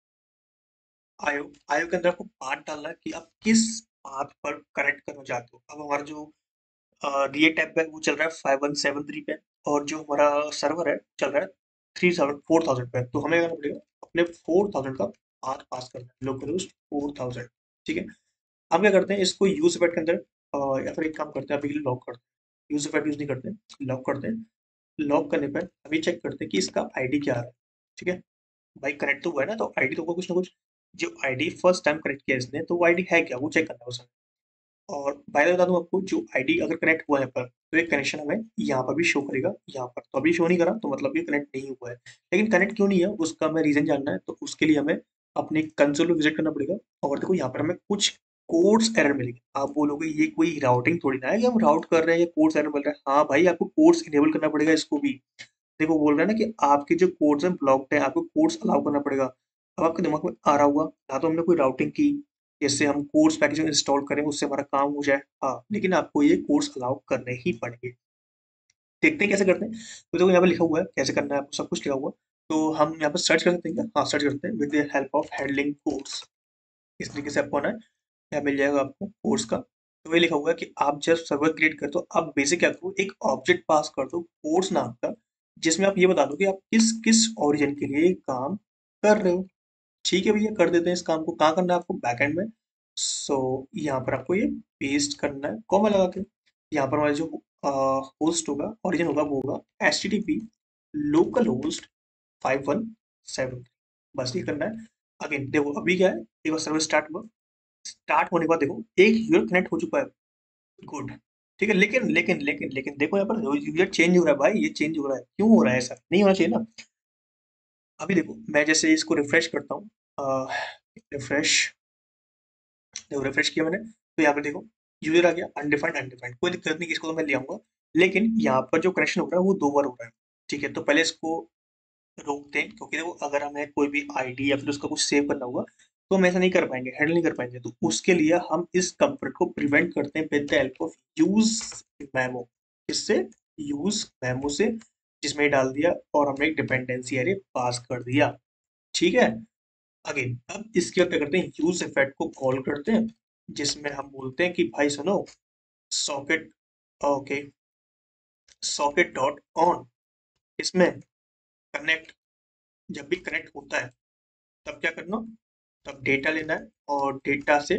आयो। आयो के अंदर आपको पाथ डालना है कि आप किस पाथ पर कनेक्ट करना चाहते हो। अब हमारा जो रिए टैब है वो चल रहा है 5173 पे, और जो हमारा सर्वर है चल रहा है 4000 पे। तो हमें क्या करना पड़ेगा, अपने 4000 का पाथ पास करना है, लोकल होस्ट 4000, ठीक है। हम क्या करते हैं, इसको यूज इफेक्ट के अंदर या फिर एक काम करते हैं, अभी लॉक करते हैं। यूज इफेक्ट यूज नहीं करते, लॉक करते हैं। लॉक करने पर अभी चेक करते हैं कि इसका आईडी क्या आ रहा है, ठीक है। भाई कनेक्ट तो हुआ है ना, तो आईडी तो होगा कुछ ना कुछ। जो आईडी फर्स्ट टाइम कनेक्ट किया इसने, तो वो आईडी है क्या वो चेक करना है उसमें। और बाय द वे बता दूं आपको, जो आईडी अगर कनेक्ट हुआ है यहाँ पर, तो एक कनेक्शन हमें यहाँ पर भी शो करेगा। यहाँ पर तो अभी शो नहीं करा, तो मतलब ये कनेक्ट नहीं हुआ है। लेकिन कनेक्ट क्यों नहीं है उसका हमें रीजन जानना है, तो उसके लिए हमें अपने कंसोल में विजिट करना पड़ेगा। और देखो यहाँ पर हमें कुछ कोड्स एरर मिलेंगे। आप बोलोगे ये कोई राउटिंग थोड़ी ना है कि हम राउट कर रहे हैं, ये कोड्स एरर मिल रहा है। हाँ भाई, आपको कोड्स इनेबल करना पड़ेगा इसको भी। देखो बोल रहा है ना कि आपके जो कोड्स हैं ब्लॉक्ड है, आपको कोड्स अलाउ करना पड़ेगा। अब आपके दिमाग में आ रहा होगा, ना तो हमने कोई राउटिंग की, जैसे हम कोड्स पैकेज इंस्टॉल करें उससे हमारा काम हो जाए, हाँ, लेकिन आपको ये कोड्स अलाउ करने ही पड़ेंगे। देखते हैं कैसे करते हैं। तो देखो यहाँ पे लिखा हुआ है कैसे करना है, आपको सब कुछ लिखा हुआ। तो हम यहाँ पर सर्च कर सकते हैं क्या, हाँ सर्च करते हैं with the help of handling codes. इस तरीके से आपको आना है, यहाँ मिल जाएगा आपको कोर्स का। तो वही लिखा हुआ है कि आप जब सर्वर क्रिएट करते हो, आप बेसिक क्या करो, एक ऑब्जेक्ट पास कर दो कोर्स नाम का, जिसमें आप ये बता दो कि आप किस किस ओरिजिन के लिए ये काम कर रहे हो। ठीक है भैया, कर देते हैं इस काम को। कहाँ करना है आपको, बैकएंड में। सो यहाँ पर आपको ये पेस्ट करना है कॉमा लगा के। यहाँ पर हमारे जो होस्ट होगा, ओरिजिन होगा, वो होगा HTTP लोकल होस्ट 5173। बस ये करना है। अगेन देखो अभी क्या है, एक बार सर्वर स्टार्ट हुआ, स्टार्ट होने के बाद देखो एक यूजर कनेक्ट हो चुका है, गुड। ठीक है, लेकिन देखो यहाँ पर यूजर चेंज हो रहा है भाई, ये चेंज हो रहा है, क्यों हो रहा है? ऐसा नहीं होना चाहिए ना। अभी देखो मैं जैसे इसको रिफ्रेश करता हूँ, रिफ्रेश, देखो रिफ्रेश किया मैंने, तो यहाँ पे देखो यूजर आ गया, अनडिफाइंड अनडिफाइंड, कोई दिक्कत नहीं, इसको तो मैं ले आऊंगा। लेकिन यहाँ पर जो कनेक्शन हो रहा है वो 2 बार हो रहा है। ठीक है, तो पहले इसको रोकते हैं, क्योंकि देखो अगर हमें कोई भी आईडी या फिर उसका कुछ सेव करना होगा तो हम ऐसा नहीं कर पाएंगे, हैंडल नहीं कर पाएंगे। तो उसके लिए हम इस कंफर्ट को प्रिवेंट करते हैं with the help of use memo. इससे यूज मेमो से, जिसमें ये डाल दिया और हमने एक डिपेंडेंसी एरे पास कर दिया। ठीक है, अगेन अब इसके बाद क्या करते हैं, यूज इफेक्ट को कॉल करते हैं, जिसमें हम बोलते हैं कि भाई सुनो, socket, okay, socket dot on, इसमें कनेक्ट, जब भी कनेक्ट होता है तब क्या करना, तब डेटा लेना है, और डेटा से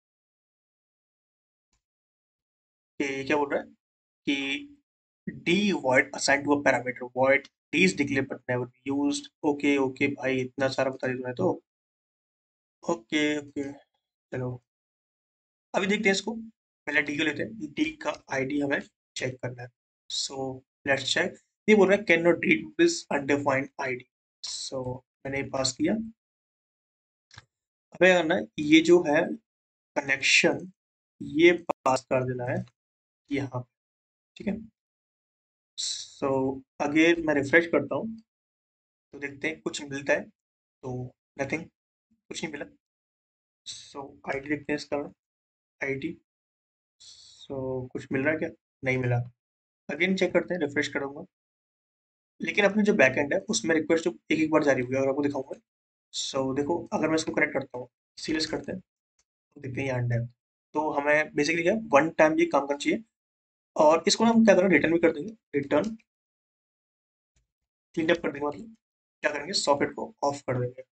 क्या बोल रहा है कि D void assigned to a parameter, void d is declared but never used। Okay okay भाई, इतना सारा बता दिया तुमने तो। ओके ओके, चलो अभी देखते हैं इसको। पहले डी को लेते हैं, डी का आईडी हमें चेक करना है। So let's check. ये बोल रहा है cannot read this undefined ID. So मैंने पास किया। अब क्या करना है, ये जो है कनेक्शन, ये पास कर देना है यहाँ पे। ठीक है, सो अगेन मैं रिफ्रेश करता हूँ, तो देखते हैं कुछ मिलता है, तो नथिंग, कुछ नहीं मिला। सो आईडी देखते हैं इसका, आईडी, सो कुछ मिल रहा है क्या? नहीं मिला। अगेन चेक करते हैं, रिफ्रेश करूंगा, लेकिन अपने जो बैकएंड है उसमें रिक्वेस्ट एक एक बार जारी हुई है, और आपको दिखाऊंगा। सो देखो अगर मैं इसको कनेक्ट करता हूँ, सीरियस करते हैं, तो देखते हैं यहाँ एंड है। तो हमें बेसिकली क्या, वन टाइम ये काम करना चाहिए, और इसको ना हम क्या करेंगे, रिटर्न भी कर देंगे, रिटर्न क्लीन अप कर देंगे, मतलब क्या करेंगे, सॉकेट को ऑफ कर देंगे।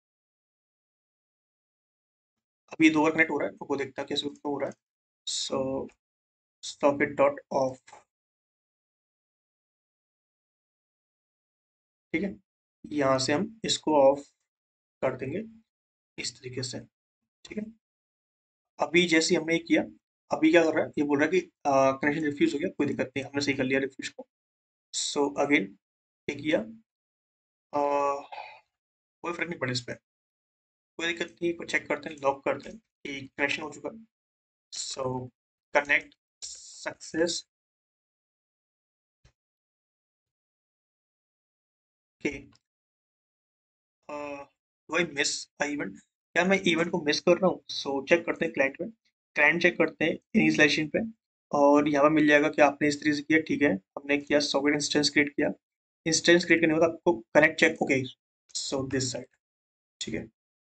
अब ये 2 बार कनेक्ट हो रहा है, तो वो देखता है कैसे हो रहा है। सो सॉकेट डॉट ऑफ, ठीक है, यहाँ से हम इसको ऑफ कर देंगे इस तरीके से। ठीक है, अभी जैसे हमने ये किया, अभी क्या कर रहा है, ये बोल रहा है कि कनेक्शन रिफ्यूज हो गया, कोई दिक्कत नहीं, हमने सही कर लिया रिफ्यूज को। सो अगेन ये किया, अ, कोई फर्क नहीं पड़ा इस पर, कोई दिक्कत नहीं, को चेक करते हैं, लॉक करते हैं कि कनेक्शन हो चुका है। सो कनेक्ट सक्सेस के, वही मिस इवेंट, क्या मैं इवेंट को मिस कर रहा हूँ? सो चेक करते हैं क्लाइंट में, क्लाइंट चेक करते हैं इनिशियलाइजेशन पे, और यहाँ पे मिल जाएगा कि आपने इस तरीके से किया। ठीक है, हमने किया, सॉकेट इंस्टेंस क्रिएट किया, इंस्टेंस क्रिएट करने के बाद आपको connect check, okay, so this side. ठीक है,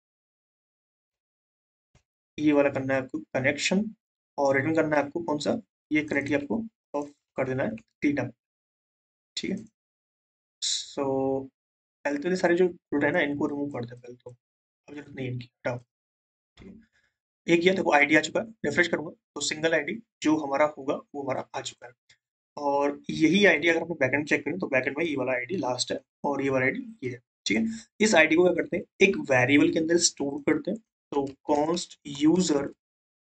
ये वाला करना है आपको कनेक्शन, और रिटर्न करना है आपको कौन सा, ये कनेक्ट आपको ऑफ कर देना है, क्लीन अप। ठीक है, सो पहले तो ये सारे जो रूट है ना, इनको रिमूव कर दे पहले तो, अब जरूरत नहीं है इनकी, हटाओ। ठीक है, एक ये देखो आईडी आ चुका है, रिफ्रेश करूंगा तो सिंगल आईडी जो हमारा होगा वो हमारा आ चुका है। और यही आईडी अगर हम बैकएंड चेक करें, तो बैकएंड में ये वाला आईडी लास्ट है, और ये वाला आईडी ये है। ठीक है, इस आईडी को क्या करते हैं, एक वेरिएबल के अंदर स्टोर करते हैं। तो const user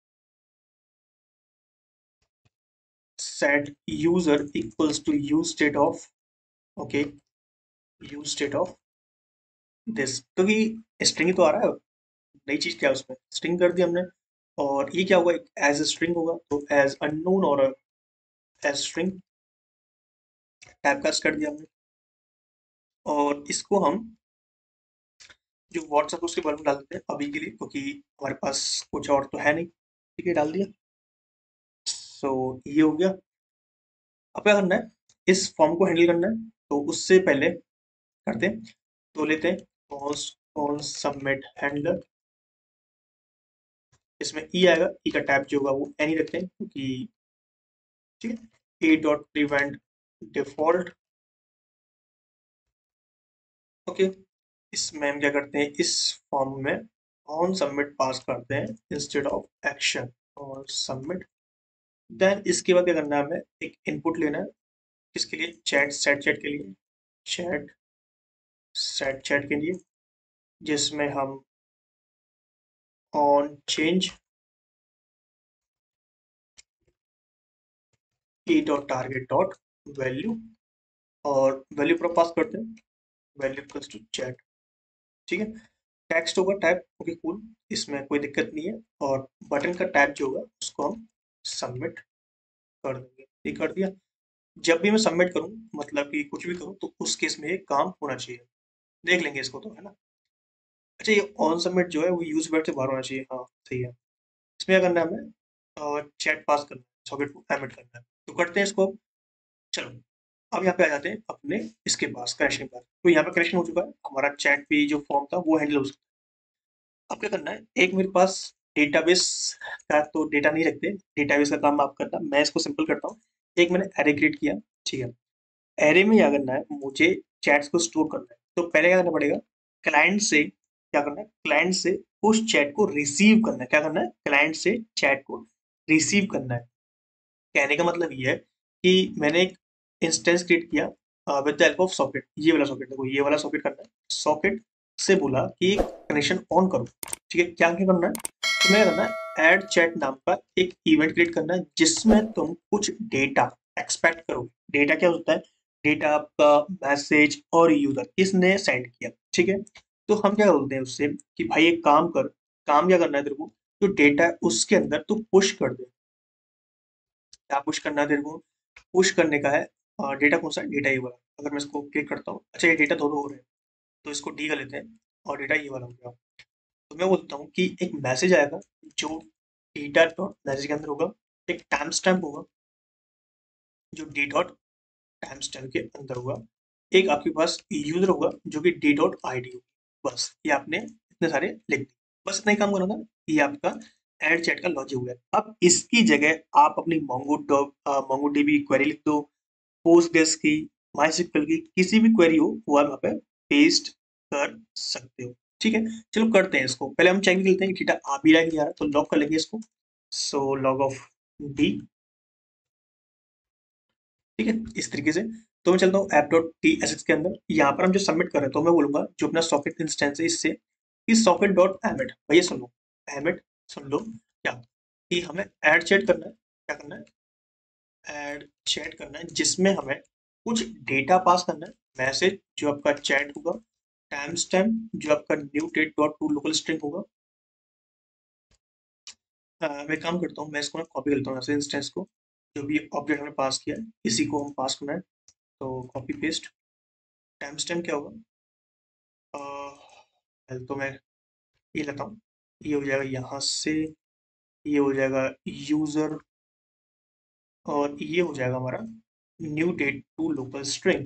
set user equals to use state of, okay, use state of this, क्योंकि स्ट्रिंग तो आ रहा है, नई चीज क्या है उसमें, स्ट्रिंग कर दी हमने। और ये क्या होगा, एज स्ट्रिंग होगा, तो एज अननोन और एज स्ट्रिंग टाइप कास्ट कर दिया हमने। और इसको हम जो व्हाट्सएप उसके बारे में डाल देते हैं अभी के लिए, क्योंकि हमारे पास कुछ और तो है नहीं। ठीक है, डाल दिया। सो ये हो गया। अब क्या करना है, इस फॉर्म को हैंडल करना है, तो उससे पहले करते हैं, तो लेते हैं कौन सबमिट हैंडलर, इसमें ई आएगा, ई का टाइप जो होगा वो एनी रखते हैं, क्योंकि ठीक है, A dot prevent default, okay. इसमें हम क्या करते हैं, इस फॉर्म में ऑन सबमिट पास करते हैं इंस्टेड ऑफ एक्शन, और सबमिट, देन इसके बाद क्या करना है, हमें एक इनपुट लेना है। किसके लिए? चैट, सेट चैट के लिए, चैट सेट चैट के लिए, जिसमें हम on change E dot target dot value, और वैल्यू पर पास करते हैं वैल्यू इक्वल्स टू चैट। ठीक है, टेक्स्ट होगा टाइप, ओके कूल, इसमें कोई दिक्कत नहीं है। और बटन का टाइप जो होगा उसको हम सबमिट कर देंगे। ये कर दिया। जब भी मैं सबमिट करूँ, मतलब कि कुछ भी करूँ, तो उस केस में ये काम होना चाहिए। देख लेंगे इसको तो, है ना। अच्छा, ये ऑन सबमिट जो है वो यूज बैट से बाहर होना चाहिए। हाँ सही है। इसमें क्या करना है हमें? चैट पास करना है, सॉकेट को एमिट करना है, तो करते हैं इसको। चलो, अब यहाँ पे आ जाते हैं अपने इसके पास, कनेक्शन के पास। तो यहाँ पे कनेक्शन हो चुका है, हमारा चैट पे जो फॉर्म था वो हैंडल हो सकता है। अब क्या करना है, एक मेरे पास डेटाबेस का तो डेटा नहीं रखते, डेटाबेस का काम आप करना, मैं इसको सिंपल करता हूँ। एक मैंने एरे क्रिएट किया, ठीक है। एरे में क्या करना है, मुझे चैट्स को स्टोर करना है। तो पहले क्या करना पड़ेगा, क्लाइंट से क्या करना है, क्लाइंट से उस चैट को रिसीव करना है। क्या करना है, क्लाइंट से चैट को रिसीव करना है। कहने का मतलब ये है कि मैंने एक इंस्टेंस क्रिएट किया with the help of socket. ये वाला सॉकेट, देखो ये वाला सॉकेट करना है। सॉकेट से बोला कि कनेक्शन ऑन करो, ठीक है। क्या क्या करना है, तुम्हें करना है ऐड चैट नाम का एक इवेंट क्रिएट करना है, जिसमें तुम कुछ डेटा एक्सपेक्ट करो। डेटा क्या होता है? डेटा आपका मैसेज और यूजर किसने सेंड किया, ठीक है। तो हम क्या बोलते हैं उससे कि भाई एक काम कर, काम क्या करना है तेरे को, जो डेटा है उसके अंदर तू पुश कर दे। क्या पुश करना है तेरे को? पुश करने का है डेटा कौन सा है? डेटा ये वाला। अगर मैं इसको क्लिक करता हूँ, अच्छा ये डेटा दोनों हो रहे हैं, तो इसको डी कर लेते हैं, और डेटा ये वाला हो गया। तो मैं बोलता हूँ कि एक मैसेज आएगा जो डेटा डॉट मैसेज के अंदर होगा, एक टाइम स्टैम्प होगा जो डी डॉट टाइम स्टैम्प के अंदर होगा, एक आपके पास यूजर होगा जो कि डी डॉट आई डी होगा। बस ये आपने इतने सारे लिख दिए, बस इतना ही काम करना था। ये आपका एड चैट का लॉजिक हो गया। अब इसकी जगह आप अपनी मोंगो डीबी क्वेरी लिख दो, पोस्टग्रेस की, माइस्क्ल की, किसी भी क्वेरी हो वो आप यहाँ पे पेस्ट कर सकते हो। ठीक है, चलो करते हैं इसको। पहले हम चेक करते हैं कि डेटा आ भी रहा है कि नहीं आ रहा, तो लॉग कर लेंगे इसको। सो लॉग ऑफ डी, ठीक है, इस तरीके से। तो मैं चलता हूँ app dot T S X के अंदर, यहाँ पर हम जो सबमिट कर रहे हैं, तो मैं बोलूंगा जो अपना सॉकेट इंस्टेंस है इससे कि सॉकेट डॉट एमिट, भैया सुन लो, एमिट सुन लो क्या, कि हमें ऐड चैट करना है। क्या करना है? ऐड चैट करना है, जिसमें हमें कुछ डेटा पास करना है। मैसेज जो आपका चैट होगा, टाइम स्टैम्प जो आपका new date dot to local string होगा। मैं काम करता हूँ, मैं इसको ना कॉपी करता हूँ ऐसे इंस्टेंस को, जो भी ऑब्जेक्ट हमने पास किया है इसी को हम पास करना है। तो कॉपी पेस्ट, टाइम स्टैम्प क्या होगा, पहले तो मैं ये लेता हूँ, ये हो जाएगा यहाँ से, ये हो जाएगा यूजर, और ये हो जाएगा हमारा new date to local string.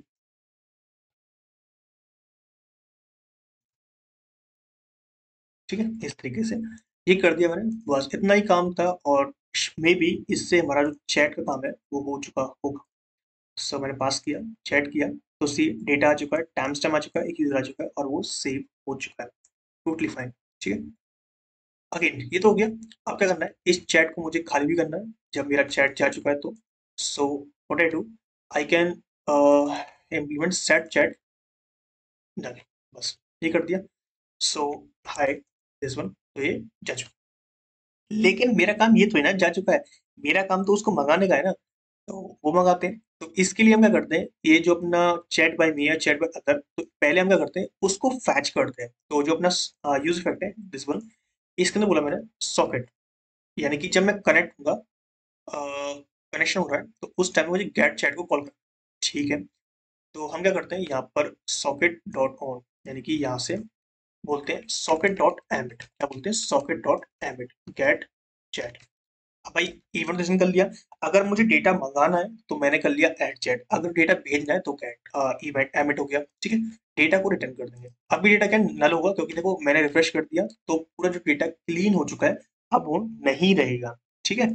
ठीक है, इस तरीके से ये कर दिया मैंने, बस इतना ही काम था। और मे बी इससे हमारा जो चैट का काम है वो हो चुका होगा। सो मैंने पास किया, चैट किया, तो सी डेटा आ चुका है, टाइम स्टैम्प आ चुका है, एक यूजर आ चुका है, और वो सेव हो चुका है। Totally fine. ठीक है, अगेन ये तो हो गया। अब क्या करना है, इस चैट को मुझे खाली भी करना है जब मेरा चैट जा चुका है तो। So what I do, I can implement set chat done, बस ये कर दिया। सो हाय दिस वन, तो ये जा चुका। लेकिन मेरा काम ये तो है ना, जा चुका है, मेरा काम तो उसको मंगाने का है ना, तो वो मंगाते हैं। तो इसके लिए हम क्या करते हैं, ये जो अपना चैट बाय मी या चैट बाय अदर, तो पहले हम क्या करते हैं उसको फैच करते हैं। तो जो अपना यूज इफेक्ट है दिस वन, इसके अंदर बोला मैंने सॉकेट, यानी कि जब मैं कनेक्ट होगा, कनेक्शन हो रहा है, तो उस टाइम में मुझे गेट चैट को कॉल करना है। ठीक है, तो हम क्या करते हैं यहाँ पर सॉकेट डॉट ऑन, यानी कि यहाँ से बोलते हैं सॉकेट डॉट एमिट। क्या बोलते हैं? Socket dot emit get chat. अब भाई इवेंट रेजन कर लिया। अगर मुझे डेटा मंगाना है तो मैंने कर लिया ऐड चैट, अगर डेटा भेजना है तो गेट इवेंट एमिट हो गया। ठीक है, डेटा को रिटर्न कर देंगे। अभी डेटा क्या नल होगा, क्योंकि देखो मैंने रिफ्रेश कर दिया तो पूरा जो डेटा क्लीन हो चुका है, अब वो नहीं रहेगा। ठीक है,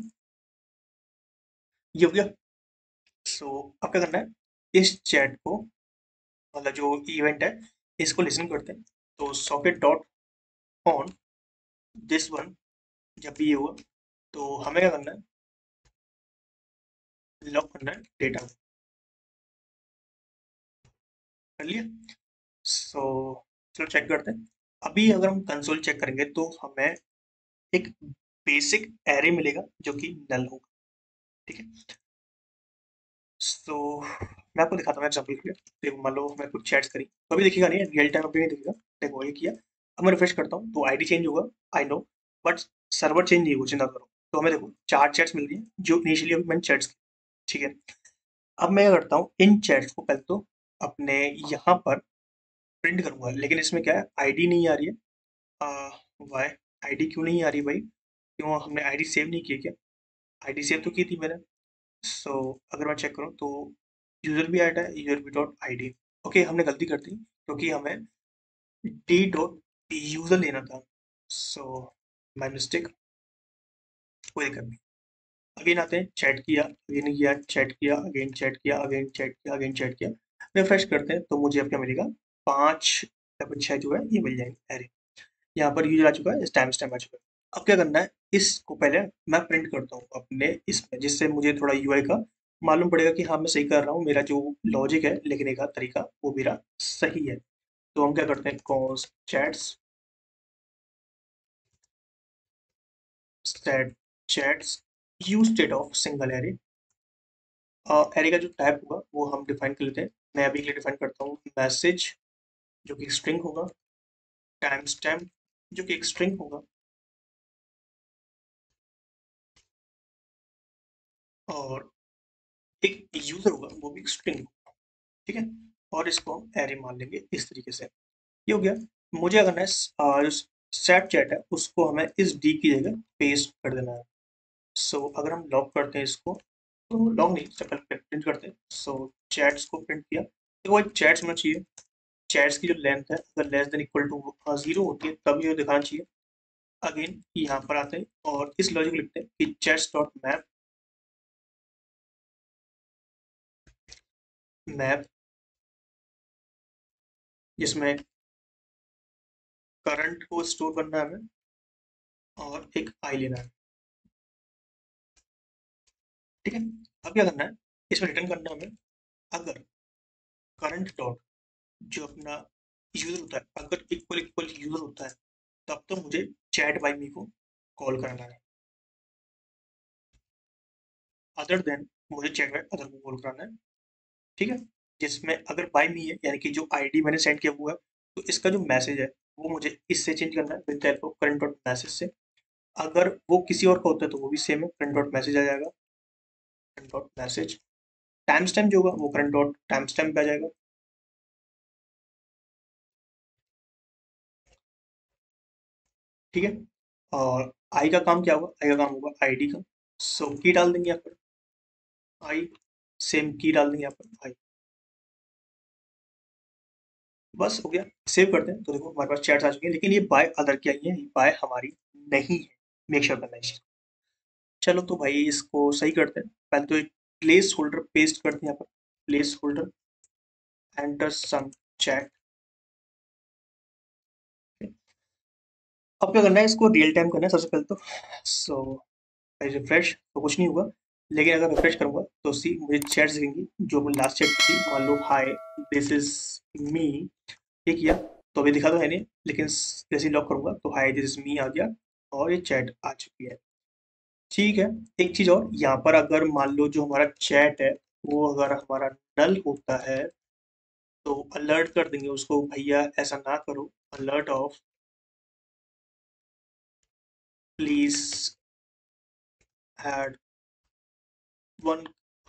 ये हो गया। सो अब क्या करना है, इस चैट को, मतलब जो इवेंट है इसको लिसन करते हैं। तो socket dot on this one, जब भी ये हुआ तो हमें क्या करना है, लॉक करना है डेटा कर लिया। सो चलो चेक करते हैं। अभी अगर हम कंसोल चेक करेंगे तो हमें एक बेसिक एरे मिलेगा जो कि नल होगा। ठीक है। सो मैं आपको दिखाता हूँ एग्जाम्पल के लिए। देखो मान लो मैं कुछ चैट्स करी तो अभी दिखेगा नहीं, रियल टाइम अभी नहीं दिखेगा। देखो ये किया, अब मैं रिफ्रेश करता हूँ तो आईडी चेंज होगा, I know, but server change नहीं होगा, चिंता करो। तो हमें देखो 4 चैट्स मिल रही हैं जो इनिशियली अभी मैंने चैट्स की। ठीक है। अब मैं क्या करता हूँ, इन चैट्स को पहले तो अपने यहाँ पर प्रिंट करूंगा, लेकिन इसमें क्या है, आईडी नहीं आ रही है। वाई? आईडी क्यों नहीं आ रही भाई? क्यों, हमने आईडी सेव नहीं की है क्या? आईडी सेव तो की थी मैंने। सो अगर मैं चेक करूँ तो यूजर भी ऐड है, यूजर भी डॉट आई डी। ओके, हमने गलती कर दी क्योंकि हमें डी डॉट यूजर लेना था। सो माई मिस्टेक, कोई दिक्कत नहीं। अगेन आते हैं, चैट किया, अगेन किया, चैट किया, अगेन चैट किया, अगेन चैट किया, अगेन चैट किया। रिफ्रेश करते हैं तो मुझे अब क्या मिलेगा, 5 या फिर 6 जो है ये मिल जाएंगे अरे। यहाँ पर यूजर आ चुका है, टाइम स्टैम्प आ चुका है। अब क्या करना है, इसको पहले मैं प्रिंट करता हूँ अपने इसमें, जिससे मुझे थोड़ा यूआई का मालूम पड़ेगा कि हाँ मैं सही कर रहा हूँ, मेरा जो लॉजिक है लिखने का तरीका वो मेरा सही है। तो हम क्या करते हैं, const chats set chats use state of single array. Array का जो टाइप होगा वो हम डिफाइन कर लेते हैं। मैं अभी के लिए डिफाइन करता हूँ मैसेज, जो कि स्ट्रिंग होगा, टाइम स्टैम्प जो कि एक स्ट्रिंग होगा, और एक यूजर होगा वो भी स्ट्रिंग। ठीक है। और इसको हम एरे मान लेंगे इस तरीके से। ये हो गया। मुझे अगर जो सेट चैट है उसको हमें इस डी की जगह पेस्ट कर देना है। सो अगर हम लॉग करते हैं इसको, तो लॉग नहीं, सबसे पहले प्रिंट करते हैं। सो चैट्स को प्रिंट किया, तो वो चैट्स होना चाहिए। चैट्स की जो लेंथ है अगर लेस देन इक्वल टू 0 होती है तब ये दिखाना चाहिए। अगेन यहाँ पर आते हैं और इस लॉजिक लिखते हैं कि चैट्स डॉट मैप, मैप जिसमें करंट को स्टोर करना है हमें और एक आई लेना है। ठीक है। अब क्या करना है, इसमें रिटर्न करना है हमें, अगर करंट डॉट जो अपना यूजर होता है अगर इक्वल इक्वल यूजर होता है तब तो मुझे चैट बाई मी को कॉल करना है। अदर देन मुझे चैट बाई अदर को कॉल करना है। ठीक है। जिसमें अगर बाई मी है यानी कि जो आईडी मैंने सेंड किया हुआ है, तो इसका जो मैसेज है वो मुझे इससे चेंज करना है with help of current dot message से। अगर वो किसी और का होता है तो वो भी सेम है, करंट डॉट मैसेज आ जाएगा, current dot message. Time stamp जो होगा वो करंट डॉट टाइम स्टैम्प पे आ जाएगा। ठीक है। और आई का काम क्या होगा, आई का काम होगा आईडी का। सो की डाल देंगे यहाँ पर आई, सेम की डाल देंगे यहाँ पर आई। बस हो गया। सेव करते हैं तो देखो हमारे पास चैट्स आ चुकी है, लेकिन ये बाय अदर की आई है, ये बाय हमारी नहीं है। मेक श्योर करना है इस चीज़ को। चलो तो भाई इसको सही करते हैं। पहले तो एक प्लेस होल्डर पेस्ट करते हैं यहाँ पर, place holder enter some chat. अब क्या करना है, इसको रियल टाइम करना है सबसे पहले तो। सो रिफ्रेश तो कुछ नहीं हुआ, लेकिन अगर रिफ्रेश करूंगा तो सी मुझे चैट्स दिखेंगी जो लास्ट चैट थी। मान लो हाय दिस इज मी, ये किया तो अभी दिखा तो है नहीं, लेकिन जैसे ही लॉक करूंगा तो हाय दिस इज मी आ गया और ये चैट आ चुकी है। ठीक है। एक चीज और, यहाँ पर अगर मान लो जो हमारा चैट है वो अगर हमारा नल होता है तो अलर्ट कर देंगे उसको, भैया ऐसा ना करो, alert off please add one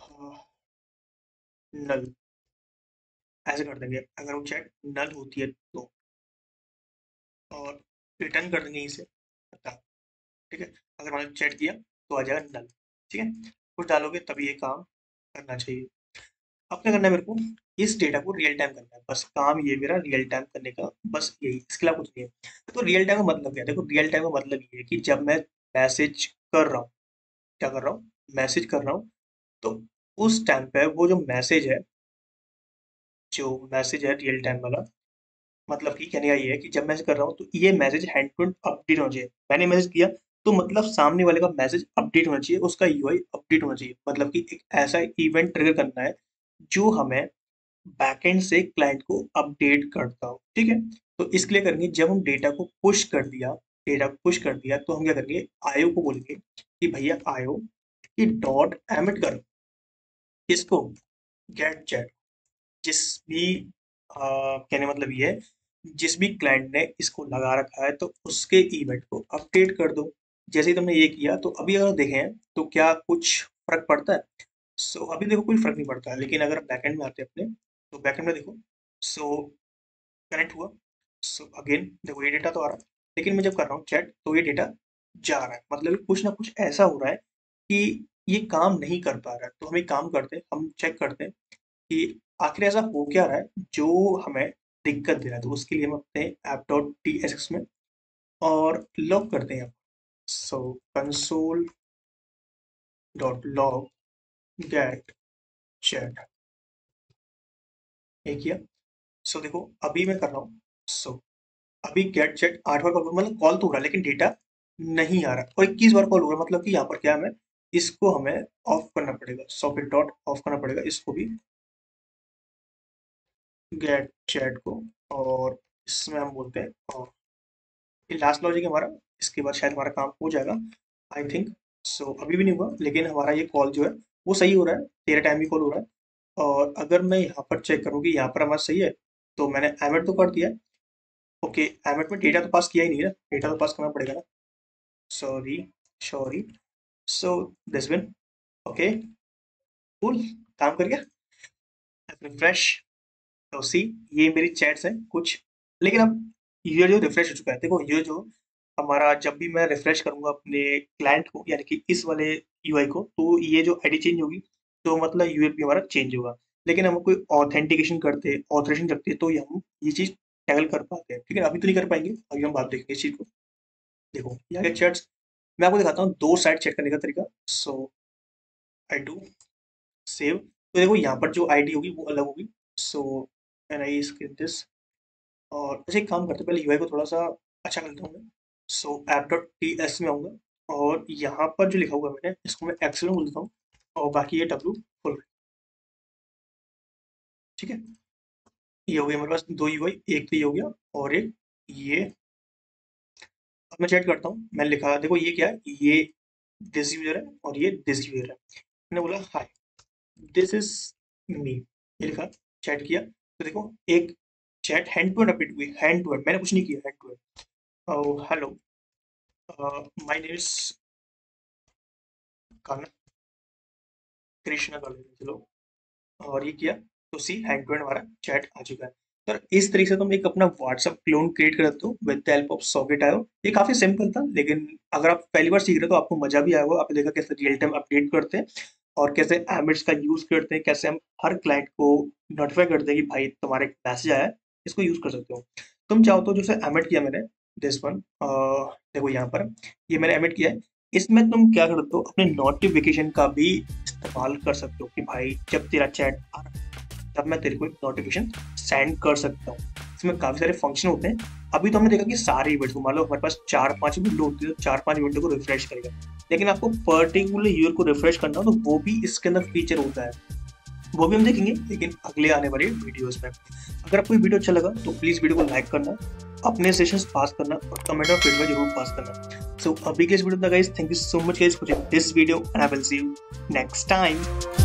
null, ऐसे कर देंगे अगर वो चैट नल होती है तो। और रिटर्न कर देंगे इसे बता। ठीक है। अगर मैंने चैट किया तो आ जाएगा नल। ठीक है। कुछ डालोगे तभी ये काम करना चाहिए। अब क्या करना है मेरे को, इस डेटा को रियल टाइम करना है, बस काम ये मेरा रियल टाइम करने का, बस यही, इसके अलावा कुछ नहीं है। तो रियल टाइम का मतलब क्या है, देखो रियल टाइम का मतलब ये है कि जब मैं मैसेज कर रहा हूँ, क्या कर रहा हूँ, मैसेज कर रहा हूँ, तो उस टाइम पे वो जो मैसेज है, जो मैसेज है रियल टाइम वाला, मतलब कि कहने का ये है कि जब मैसेज कर रहा हूँ तो ये message hand to hand update होना चाहिए। मैंने मैसेज किया तो मतलब सामने वाले का मैसेज अपडेट होना चाहिए, उसका यूआई अपडेट होना चाहिए, मतलब कि एक ऐसा इवेंट ट्रिगर करना है जो हमें बैकएंड से क्लाइंट को अपडेट करता हो, ठीक है। तो इसके लिए करेंगे, जब हम डेटा को पुश कर दिया तो हम क्या करेंगे, आयो को बोलेंगे कि भैया आयो कि डॉट एमिट करो इसको गेट चैट। जिस भी कहने मतलब ये है, जिस भी क्लाइंट ने इसको लगा रखा है तो उसके इवेंट को अपडेट कर दो। जैसे ही तुमने ये किया तो अभी अगर देखें तो क्या कुछ फर्क पड़ता है? सो अभी देखो कोई फर्क नहीं पड़ता है, लेकिन अगर बैकएंड में आते हैं अपने, तो बैकएंड में देखो, सो कनेक्ट हुआ, सो अगेन देखो ये डेटा तो आ रहा है, लेकिन मैं जब कर रहा हूँ चैट तो ये डेटा जा रहा है, मतलब कि कुछ ना कुछ ऐसा हो रहा है कि ये काम नहीं कर पा रहा है। तो हम एक काम करते हैं, हम चेक करते हैं कि आखिर ऐसा हो क्या रहा है जो हमें दिक्कत दे रहा है। तो उसके लिए हम अपने ऐप डॉट टीएसएक्स में और लॉग करते हैं, so console dot log get chat, ये किया। सो देखो अभी मैं कर रहा हूँ, सो अभी गेट चैट 8 बार कॉल, मतलब कॉल तो हो रहा है लेकिन डेटा नहीं आ रहा, और 21 बार कॉल हो रहा है, मतलब कि यहाँ पर क्या हमें इसको हमें ऑफ करना पड़ेगा, सॉकेट डॉट ऑफ करना पड़ेगा इसको भी, गेट चैट को। और इसमें हम बोलते हैं ऑफ। ये लास्ट लॉजिक है हमारा, इसके बाद शायद हमारा काम हो जाएगा आई थिंक। सो अभी भी नहीं हुआ, लेकिन हमारा ये कॉल जो है वो सही हो रहा है, तेरे टाइम भी कॉल हो रहा है। और अगर मैं यहाँ पर चेक करूँ कि यहाँ पर हमारा सही है, तो मैंने एमिट तो कर दिया है। ओके, एमिट में डेटा तो पास किया ही नहीं है, डेटा तो पास करना पड़ेगा ना, sorry sorry. So this one, okay cool, काम कर गया। रिफ्रेश, तो सी ये मेरी चैट्स हैं कुछ, लेकिन अब ये जो रिफ्रेश हो चुका है, देखो ये जो हमारा, जब भी मैं रिफ्रेश करूंगा अपने क्लाइंट को, यानी कि इस वाले यूआई को, तो ये जो आईडी चेंज होगी तो मतलब यूआई भी हमारा चेंज होगा। लेकिन हम कोई ऑथेंटिकेशन करते, ऑथरेशन रखते तो ये हम ये चीज टैगल कर पाते हैं, ठीक है। अभी तो नहीं कर पाएंगे, अभी हम बात देखेंगे इस चीज को। देखो यहाँ के चैट्स मैं आपको दिखाता हूँ, दो साइड चेक करने का तरीका। सो आई डू सेव, तो देखो यहाँ पर जो आईडी होगी वो अलग होगी। So and I screen this, और अच्छा एक काम करते हैं, पहले यूआई को थोड़ा सा अच्छा कर लेता हूँ मैं। So app dot T S में आऊँगा, और यहाँ पर जो लिखा हुआ है मैंने इसको मैं एक्सेल में बोल देता हूँ, और बाकी ये डब्ल्यू फुल, ठीक है। ये हो गया हमारे पास दो यूआई, एक तो ये हो गया और एक ये। अब मैं चेक करता हूँ, मैंने लिखा देखो ये क्या है, ये दिस यूजर है और ये दिस यूजर है। मैंने बोला हाय दिस इज मी, ये लिखा, चैट किया, तो देखो एक chat hand to hand update हुई, हैंड टू हैंड, मैंने कुछ नहीं किया, hand to hand. Hello my name is Krishna कर लेते चलो, और ये किया, तो सी हैंड टू हैंड हमारा चैट आ चुका है। तो इस तरीके से तुम एक अपना व्हाट्सएप क्लोन क्रिएट कर सकते हो with the help of socket IO. ये काफी सिंपल था, लेकिन अगर आप पहली बार सीख रहे हो तो आपको मजा भी आएगा। आपने देखा कैसे रियल टाइम अपडेट करते हैं और कैसे एमिट्स का यूज करते हैं, कैसे हम हर क्लाइंट को नोटिफाई करते हैं कि भाई तुम्हारा एक मैसेज आया है, इसको यूज कर सकते हो। तुम चाहो तो जैसे एमिट किया मैंने, दिस वन, देखो यहाँ पर ये मैंने एमिट किया है। इसमें तुम क्या कर सकते हो, अपने नोटिफिकेशन का भी इस्तेमाल कर सकते हो कि भाई जब तेरा चैट आ रहा है तब मैं तेरे को एक नोटिफिकेशन सेंड कर सकता हूँ। इसमें काफी सारे फंक्शन होते हैं। अभी तो हमने देखा कि सारे इवेंट्स को, मान लो हमारे पास 4-5 विंडो होती है, तो 4-5 विंडो को रिफ्रेश करेगा, लेकिन आपको पर्टिकुलर यूजर को रिफ्रेश करना हो तो वो भी इसके अंदर फीचर होता है, वो भी हम देखेंगे लेकिन अगले आने वाले वीडियोस में। अगर आपको ये वीडियो अच्छा लगा तो प्लीज वीडियो को लाइक करना, अपने सेशंस पास करना और कमेंट और फीडबैक जरूर पास करना। सो अभी के इस वीडियो में guys, thank you so much guys for this video and I will see you next time.